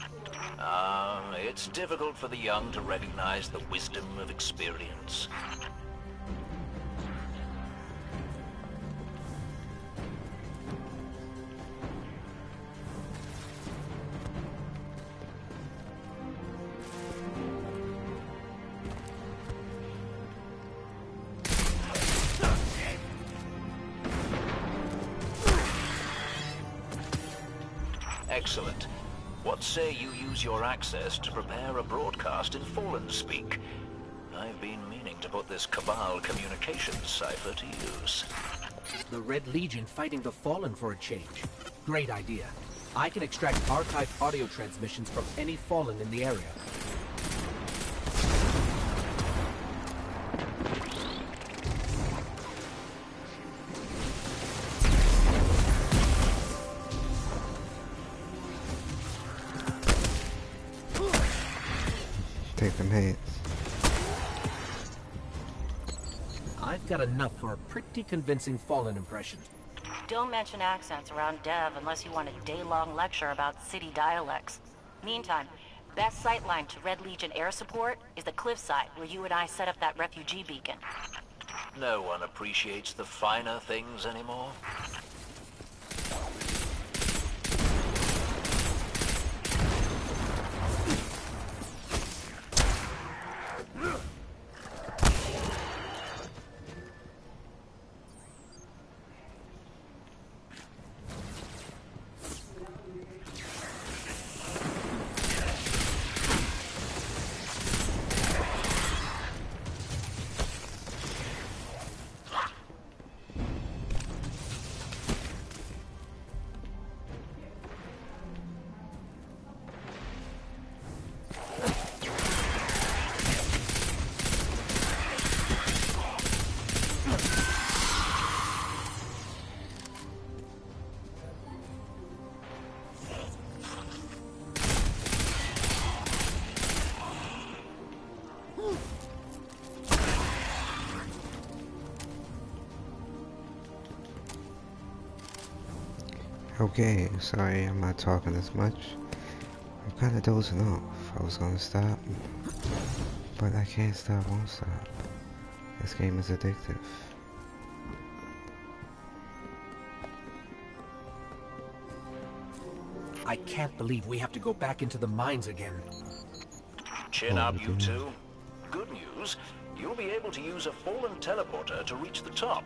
It's difficult for the young to recognize the wisdom of experience. Excellent. What say you use your access to prepare a broadcast in Fallen speak? I've been meaning to put this Cabal communications cipher to use. The Red Legion fighting the Fallen for a change. Great idea. I can extract archived audio transmissions from any Fallen in the area. Take them heads. I've got enough for a pretty convincing Fallen impression. Don't mention accents around Dev unless you want a day-long lecture about city dialects. Meantime, best sightline to Red Legion air support is the cliffside where you and I set up that refugee beacon. No one appreciates the finer things anymore. Okay, sorry I'm not talking as much. I'm kinda dozing off. I was gonna stop, but I can't stop, won't stop. This game is addictive. I can't believe we have to go back into the mines again. Chin up, you two. Good news, you'll be able to use a Fallen teleporter to reach the top.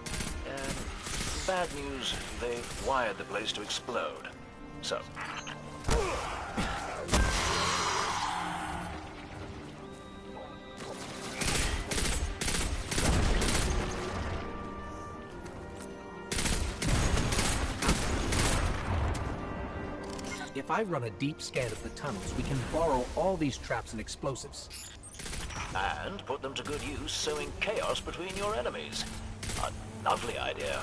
Bad news, they've wired the place to explode. So... If I run a deep scan of the tunnels, we can borrow all these traps and explosives. And put them to good use sowing chaos between your enemies. A lovely idea.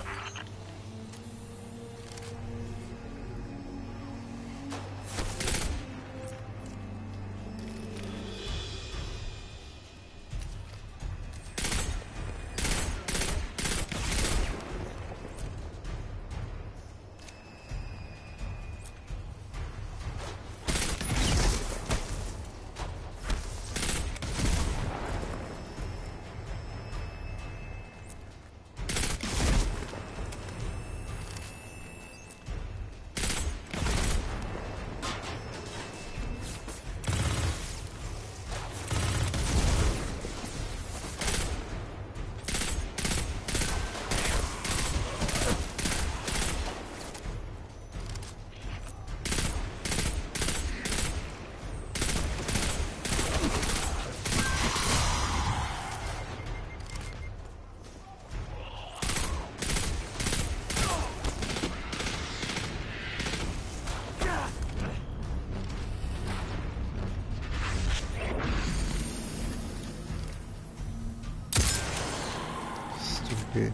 Stupid.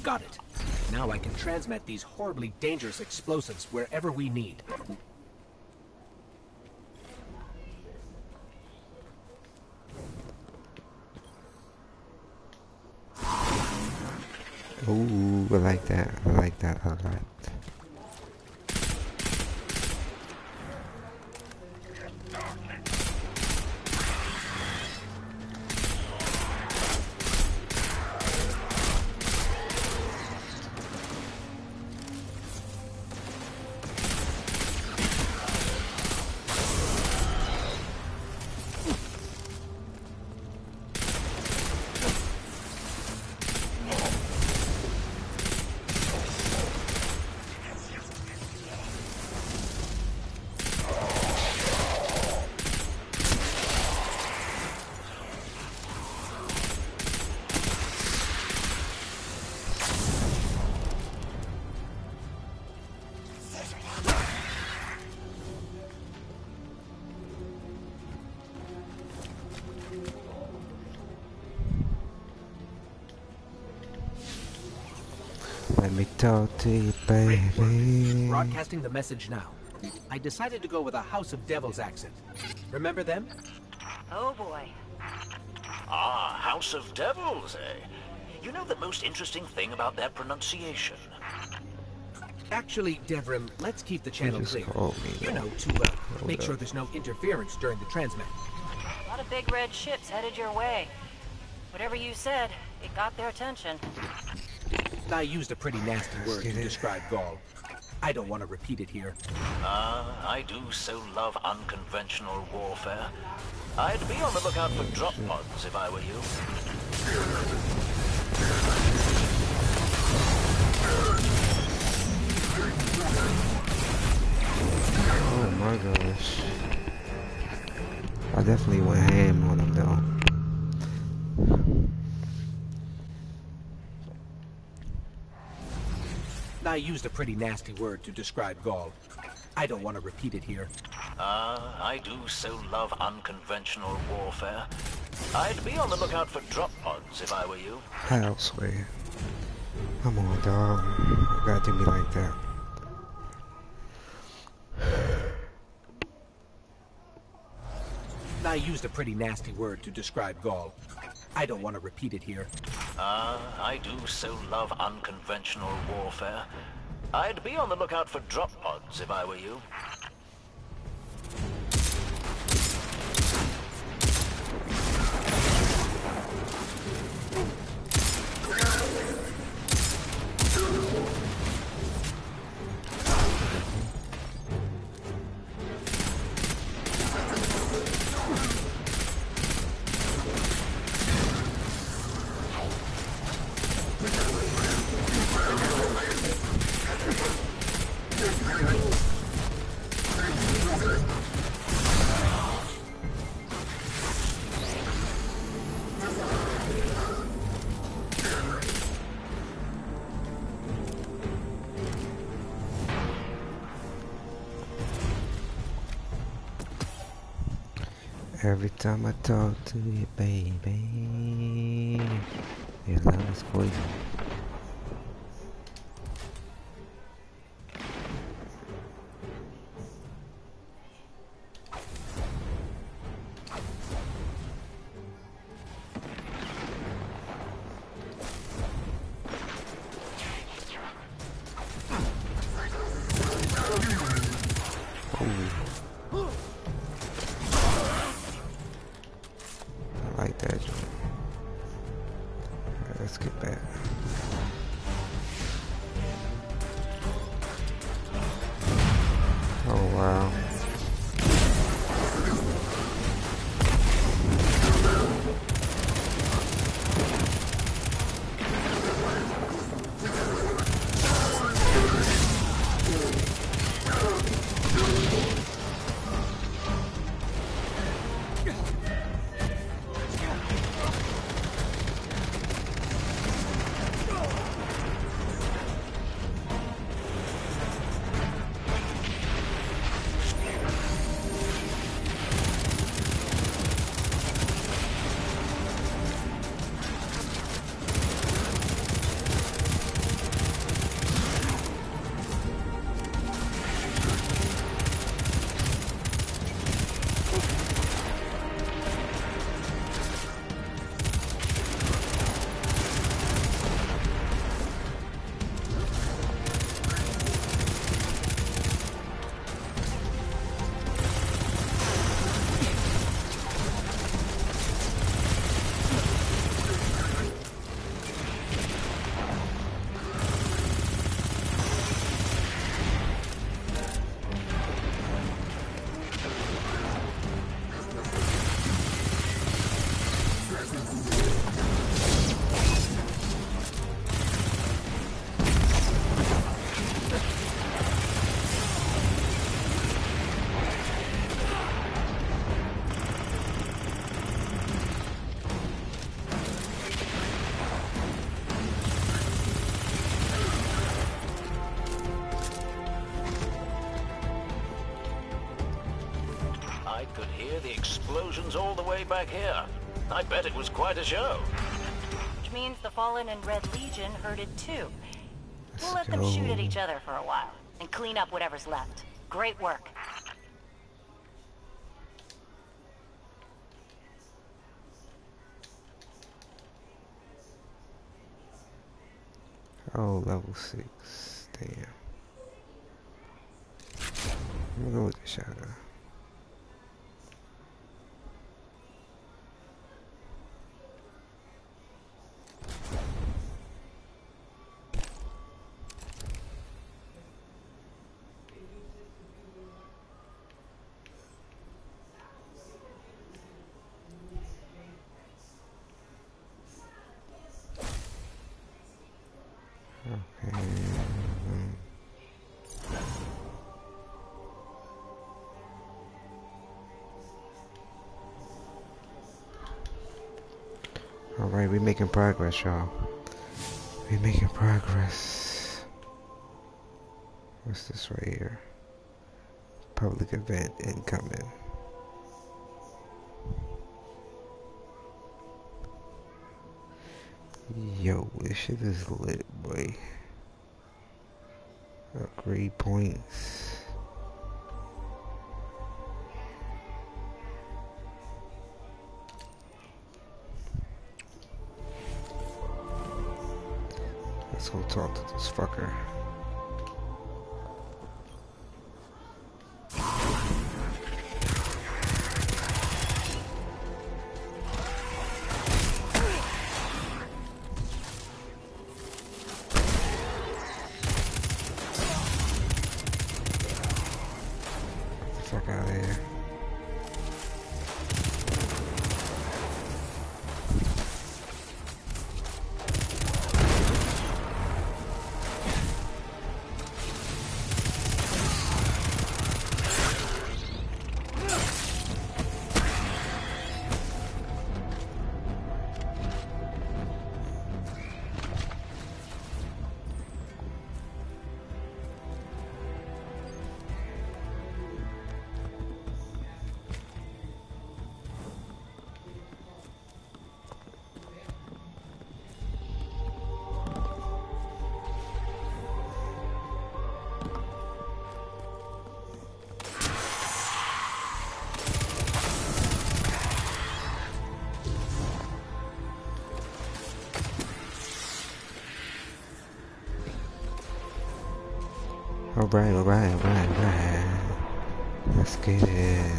Got it. Now I can transmit these horribly dangerous explosives wherever we need. Ooh, I like that. I like that a lot. Let me talk to you, baby. Broadcasting the message now. I decided to go with a House of Devils accent. Remember them? Oh boy. Ah, House of Devils, eh? You know the most interesting thing about their pronunciation? Actually, Devrim, let's keep the channel clear. You know, to make sure there's no interference during the transmit. A lot of big red ships headed your way. Whatever you said, it got their attention. I used a pretty nasty word to describe Gaul. I don't want to repeat it here. I do so love unconventional warfare. I'd be on the lookout for drop pods if I were you. Oh my gosh. I definitely went ham on him though. I used a pretty nasty word to describe Gaul. I don't want to repeat it here. I do so love unconventional warfare. I'd be on the lookout for drop pods if I were you. Houseway. Come on, dog. You gotta do me like that. I used a pretty nasty word to describe Gaul. I don't want to repeat it here. I do so love unconventional warfare. I'd be on the lookout for drop pods if I were you. Every time I talk to you, baby, your love is poison. Let's get back. hear the explosions all the way back here. I bet it was quite a show. Which means the Fallen and Red Legion heard it too. We'll let them go. shoot at each other for a while, and clean up whatever's left. Great work. Oh, level 6. Damn. I'm gonna go with the shotgun. Alright, we're making progress, y'all. We're making progress. What's this right here? Public event incoming. Yo, this shit is lit, boy. Upgrade points. Let's go talk to this fucker. Fuck out of here. Alright. Let's get it.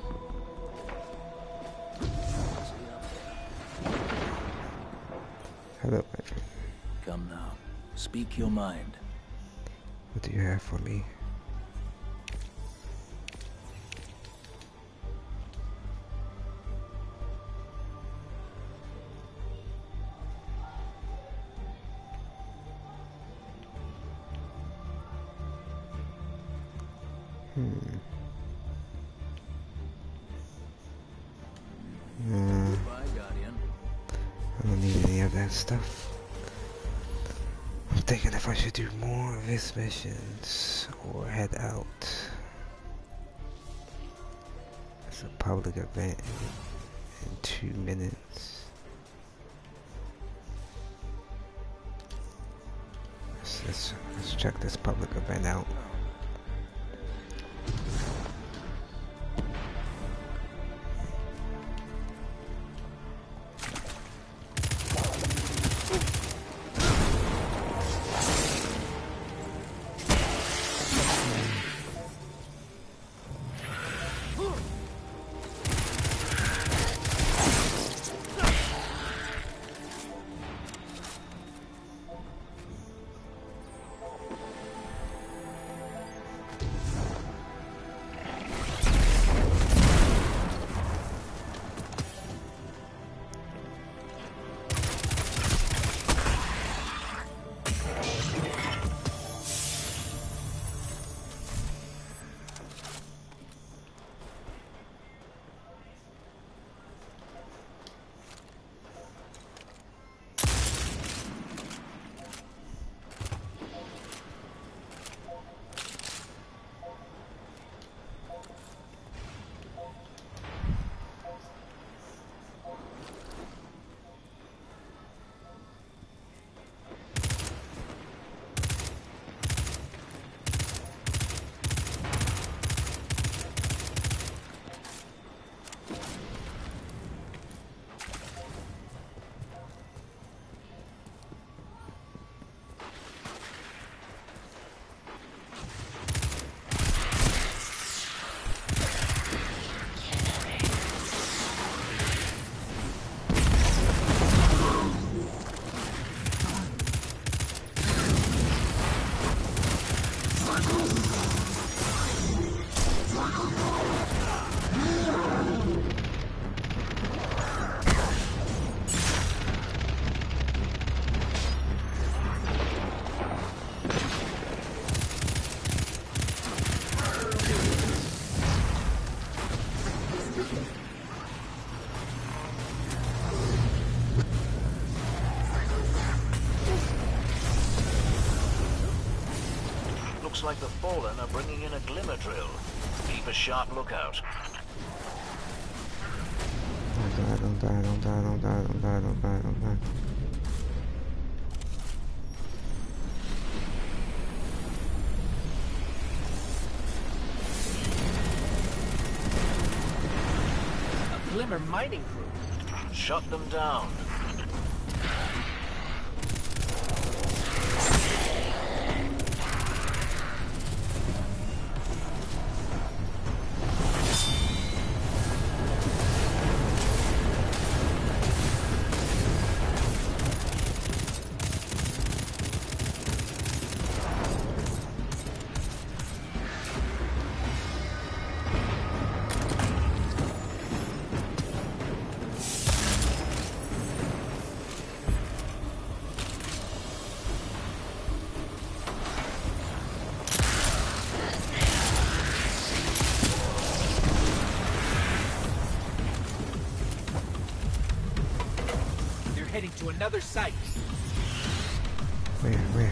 Hello, my friend. Come now. Speak your mind. What do you have for me? I don't need any of that stuff. I'm thinking if I should do more of his missions or head out. It's a public event in 2 minutes. Let's check this public event out. Looks like the Fallen are bringing in a glimmer drill. Keep a sharp lookout. Don't die, don't die, don't die, don't die, don't die, don't die. A Glimmer mining crew. Shut them down. Heading to another site. Where?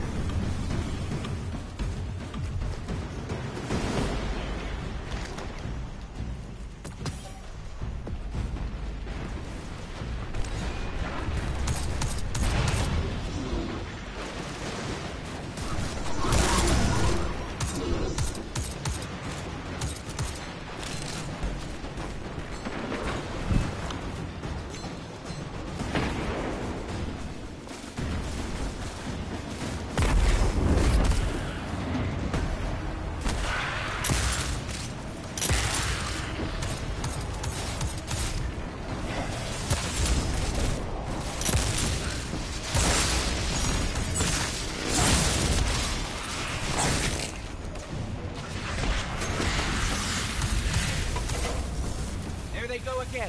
Go again.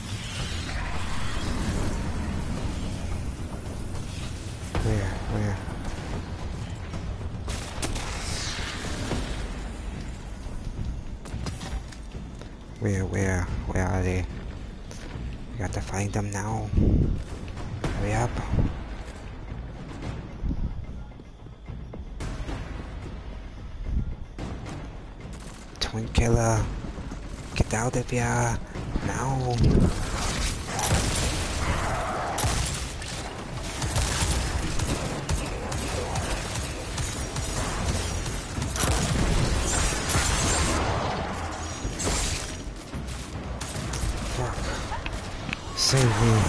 Where? Where are they? We got to find them now. Hurry up. Twin Killer, get out of here now. Save me.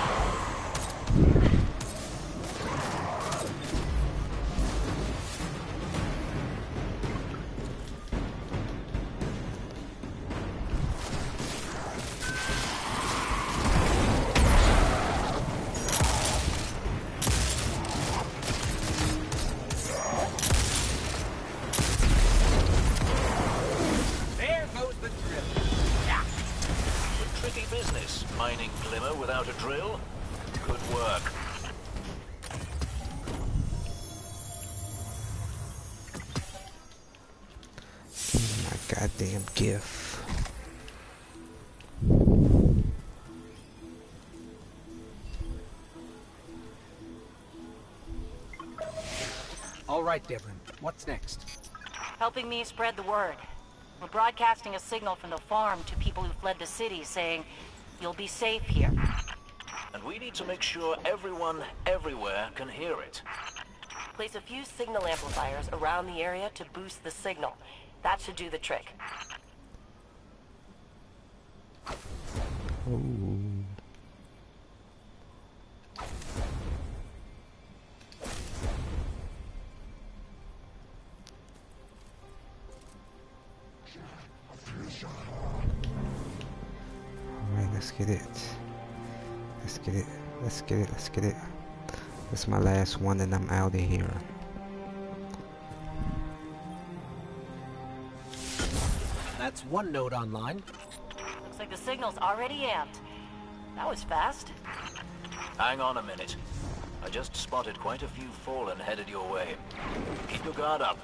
There goes the drill. Yeah. Tricky business, mining Glimmer without a drill. Good work. My goddamn gift. All right, Devrim. What's next? Helping me spread the word. We're broadcasting a signal from the farm to people who fled the city saying, you'll be safe here. And we need to make sure everyone, everywhere, can hear it. Place a few signal amplifiers around the area to boost the signal. That should do the trick. Ooh. Alright, let's get it. Let's get it. Let's get it. Let's get it. This is my last one and I'm out of here. That's one node online. Looks like the signal's already amped. That was fast. Hang on a minute. I just spotted quite a few Fallen headed your way. Keep your guard up.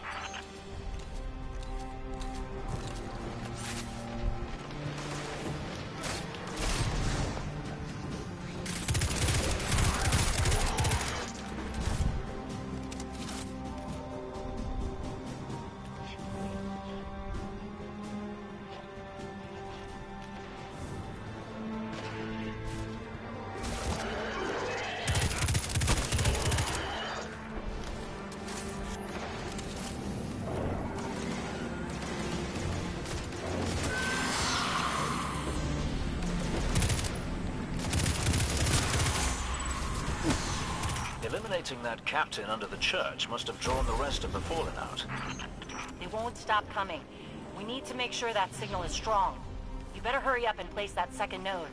Eliminating that captain under the church must have drawn the rest of the Fallen out. They won't stop coming. We need to make sure that signal is strong. You better hurry up and place that second node.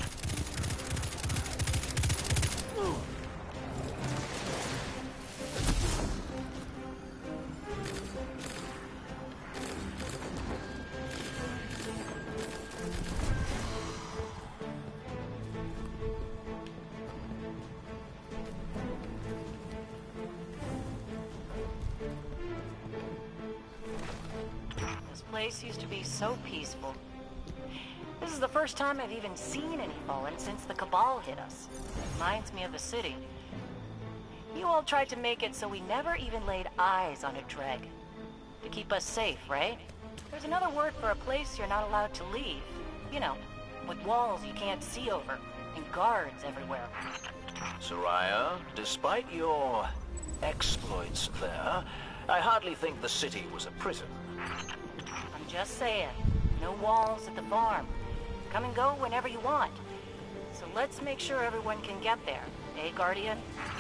This place used to be so peaceful. This is the first time I've even seen any Fallen since the Cabal hit us. Reminds me of the city. You all tried to make it so we never even laid eyes on a Dreg. To keep us safe, right? There's another word for a place you're not allowed to leave. You know, with walls you can't see over, and guards everywhere. Soraya, despite your exploits there, I hardly think the city was a prison. I'm just saying, no walls at the farm. Come and go whenever you want. So let's make sure everyone can get there. Eh, Guardian?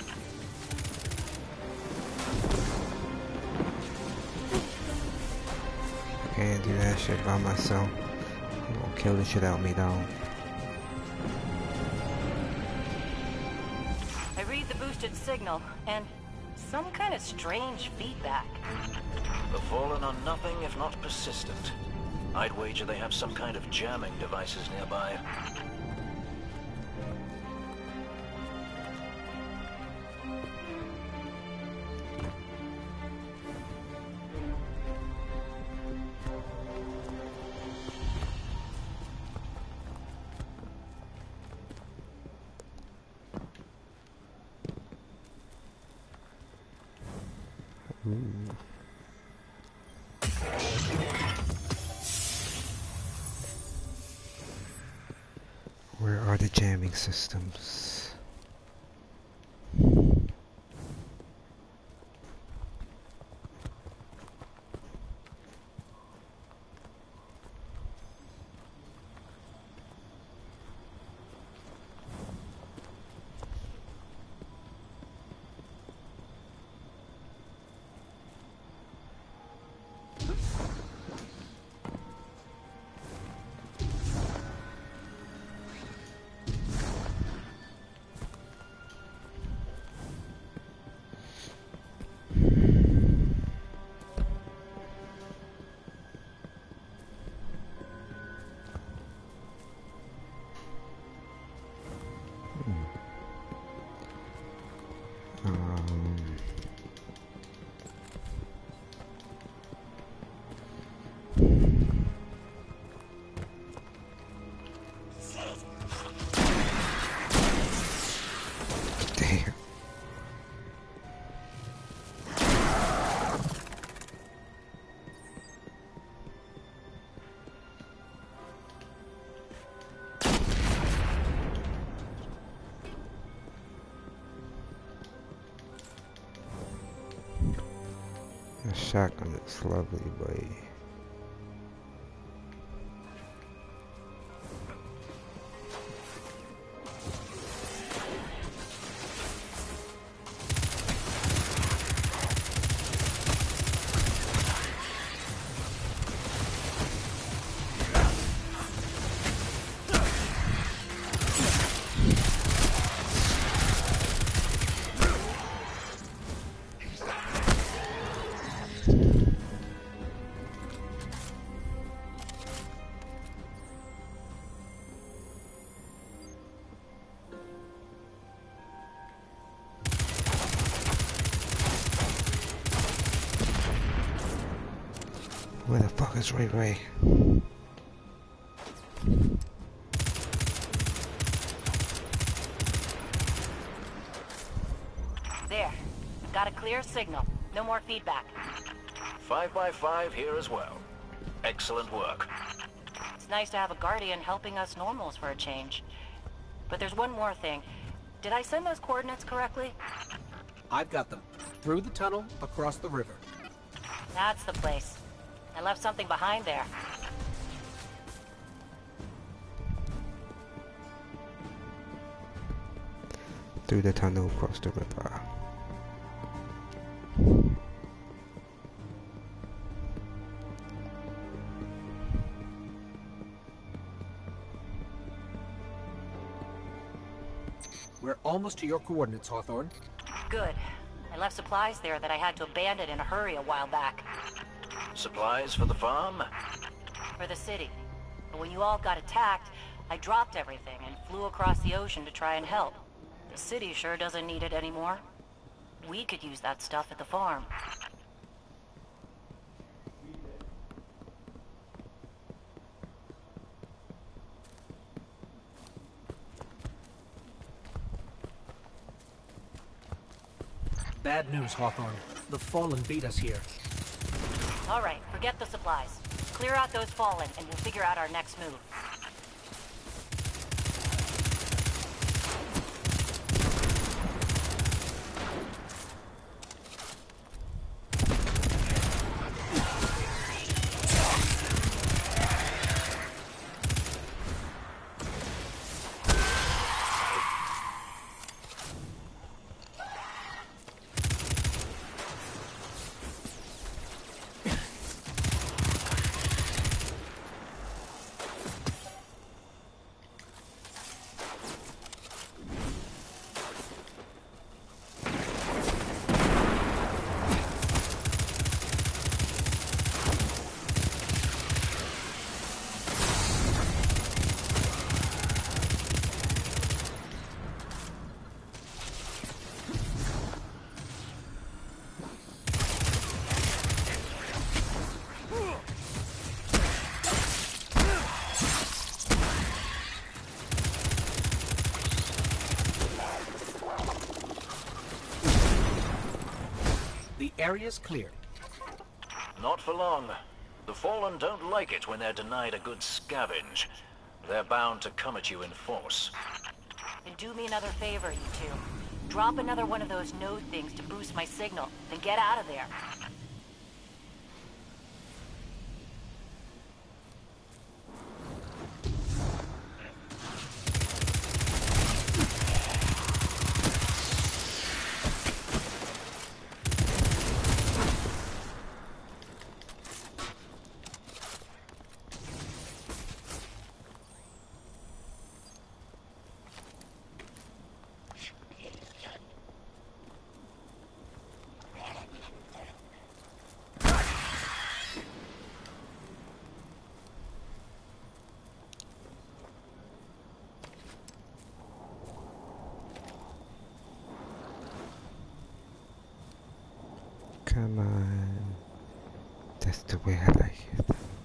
I can't do that shit by myself. I'm gonna kill the shit out of me though. I read the boosted signal, and some kind of strange feedback. The Fallen are nothing if not persistent. I'd wager they have some kind of jamming devices nearby. Where are the jamming systems? Damn. A shotgun is lovely, boy. Where the fuck is Ray Ray? There. Got a clear signal. No more feedback. 5x5 here as well. Excellent work. It's nice to have a Guardian helping us normals for a change. But there's one more thing. Did I send those coordinates correctly? I've got them. Through the tunnel, across the river. That's the place. I left something behind there. Through the tunnel across the river. We're almost to your coordinates, Hawthorne. Good. I left supplies there that I had to abandon in a hurry a while back. Supplies for the farm? For the city. But when you all got attacked, I dropped everything and flew across the ocean to try and help. The city sure doesn't need it anymore. We could use that stuff at the farm. Bad news, Hawthorne. The Fallen beat us here. All right, forget the supplies. Clear out those Fallen, and we'll figure out our next move. The area's clear. Not for long. The Fallen don't like it when they're denied a good scavenge. They're bound to come at you in force. And do me another favor, you two. Drop another one of those node things to boost my signal, then get out of there. Come on. That's the way I like it.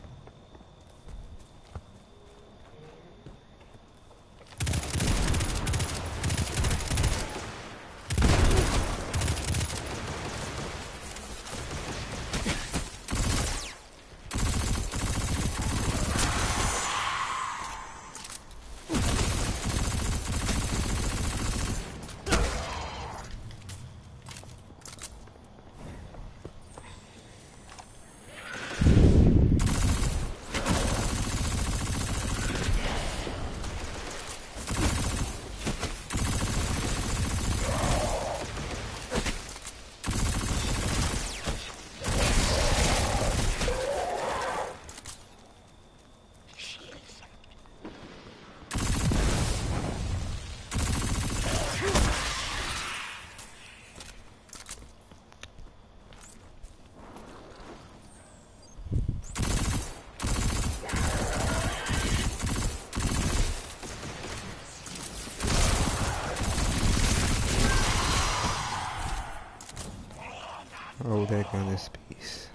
Oh, that gun is space.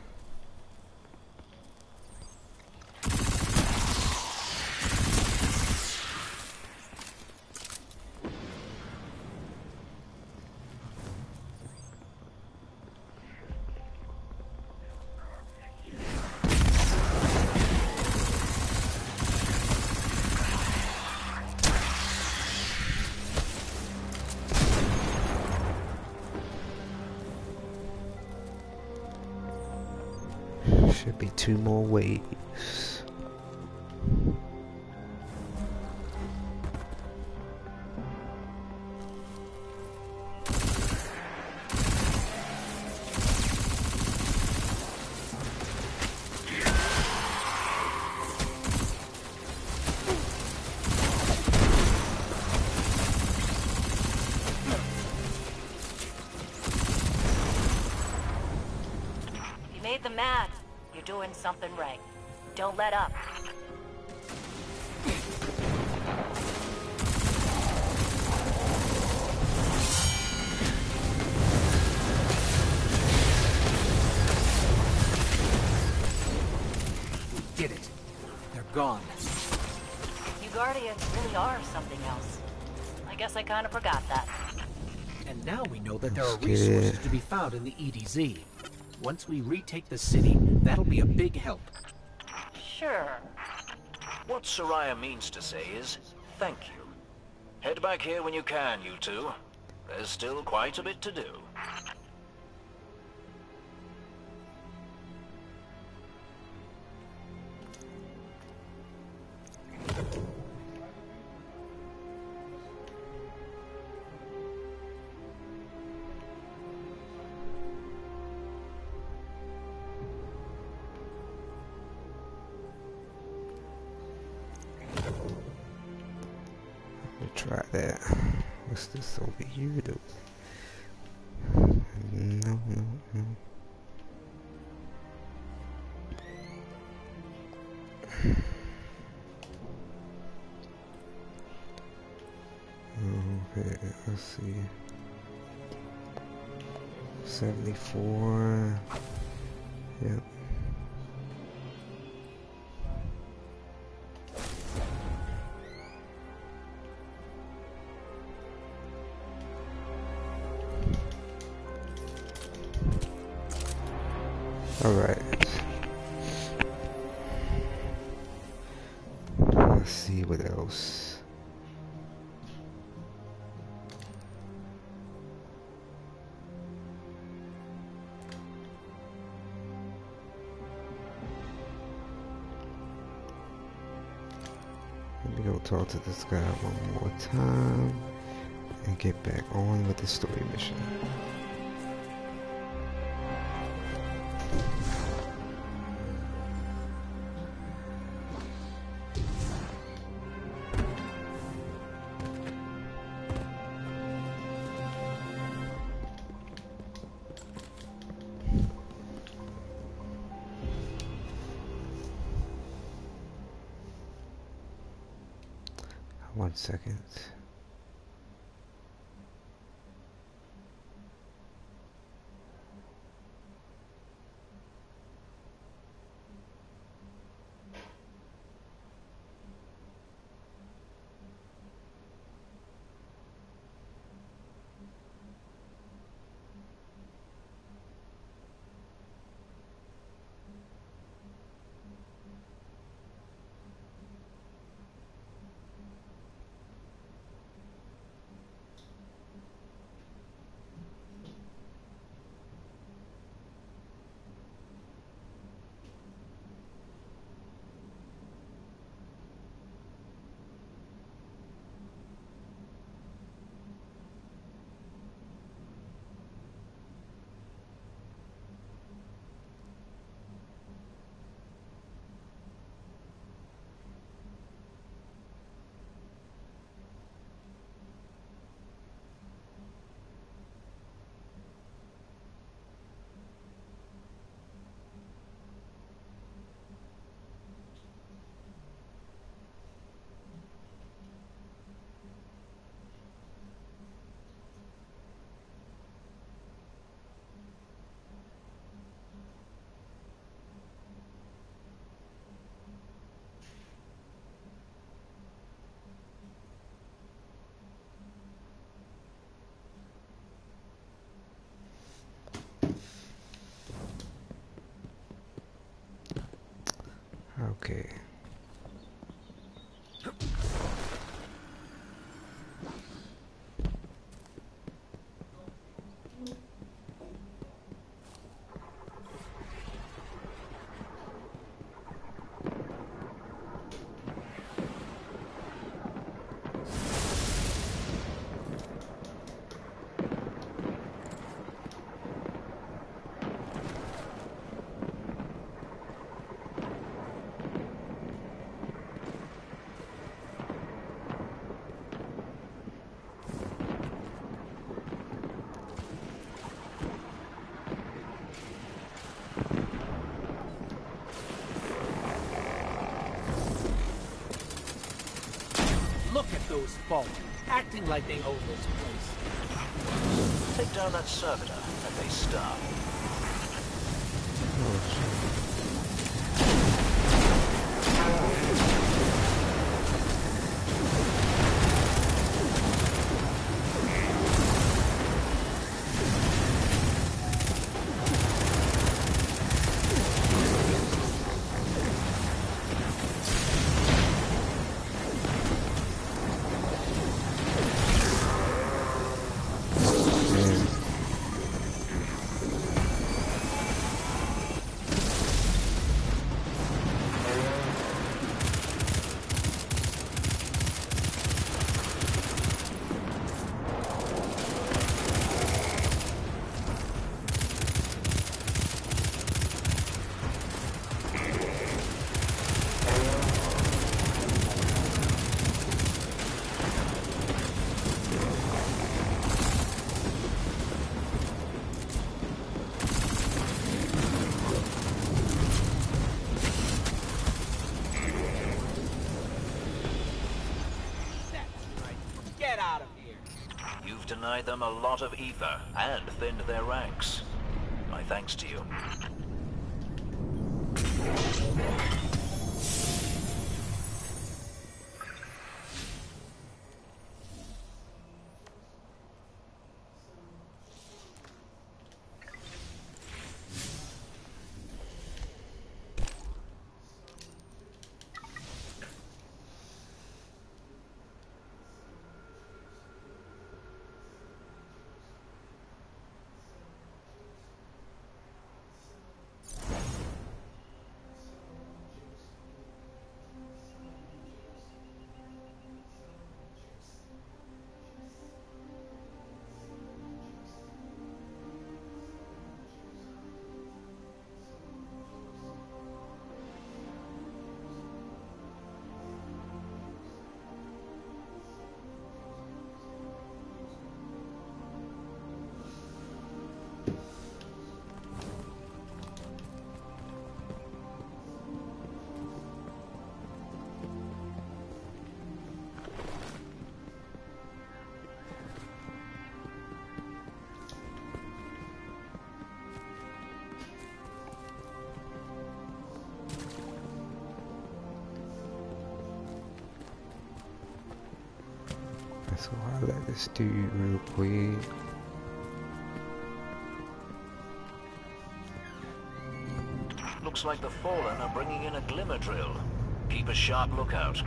Should be 2 more waves. make them mad, you're doing something right. Don't let up. We did it. They're gone. You Guardians really are something else. I guess I kind of forgot that. And now we know that there are Let's get resources it. to be found in the EDZ. Once we retake the city, that'll be a big help. Sure. What Soraya means to say is, thank you. Head back here when you can, you two. There's still quite a bit to do. Try that. What's this over here though? No, no, no. Okay, let's see. 74. Yep. All right. Let's see what else. Let me go talk to this guy one more time and get back on with the story mission. One second. those Fallen, acting like they own this place. Take down that servitor and they stop. Denied them a lot of ether and thinned their ranks. My thanks to you. So I'll let this do real quick. Looks like the Fallen are bringing in a glimmer drill. Keep a sharp lookout.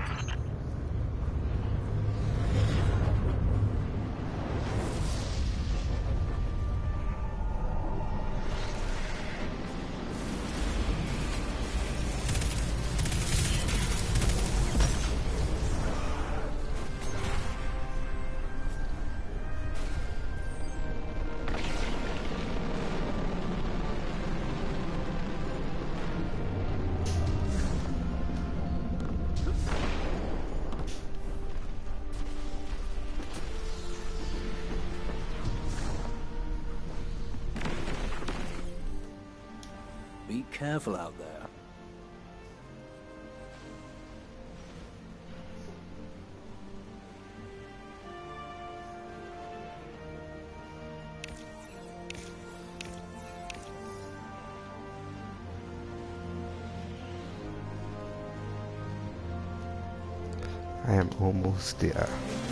Be careful out there. I am almost there.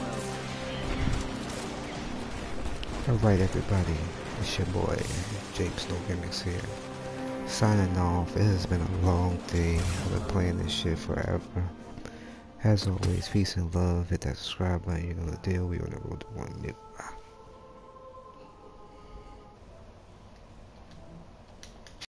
Alright everybody, it's your boy, James No Gimmicks here. Signing off. It has been a long day. I've been playing this shit forever. As always, peace and love. Hit that subscribe button. You know the deal. We on the road to 1 million.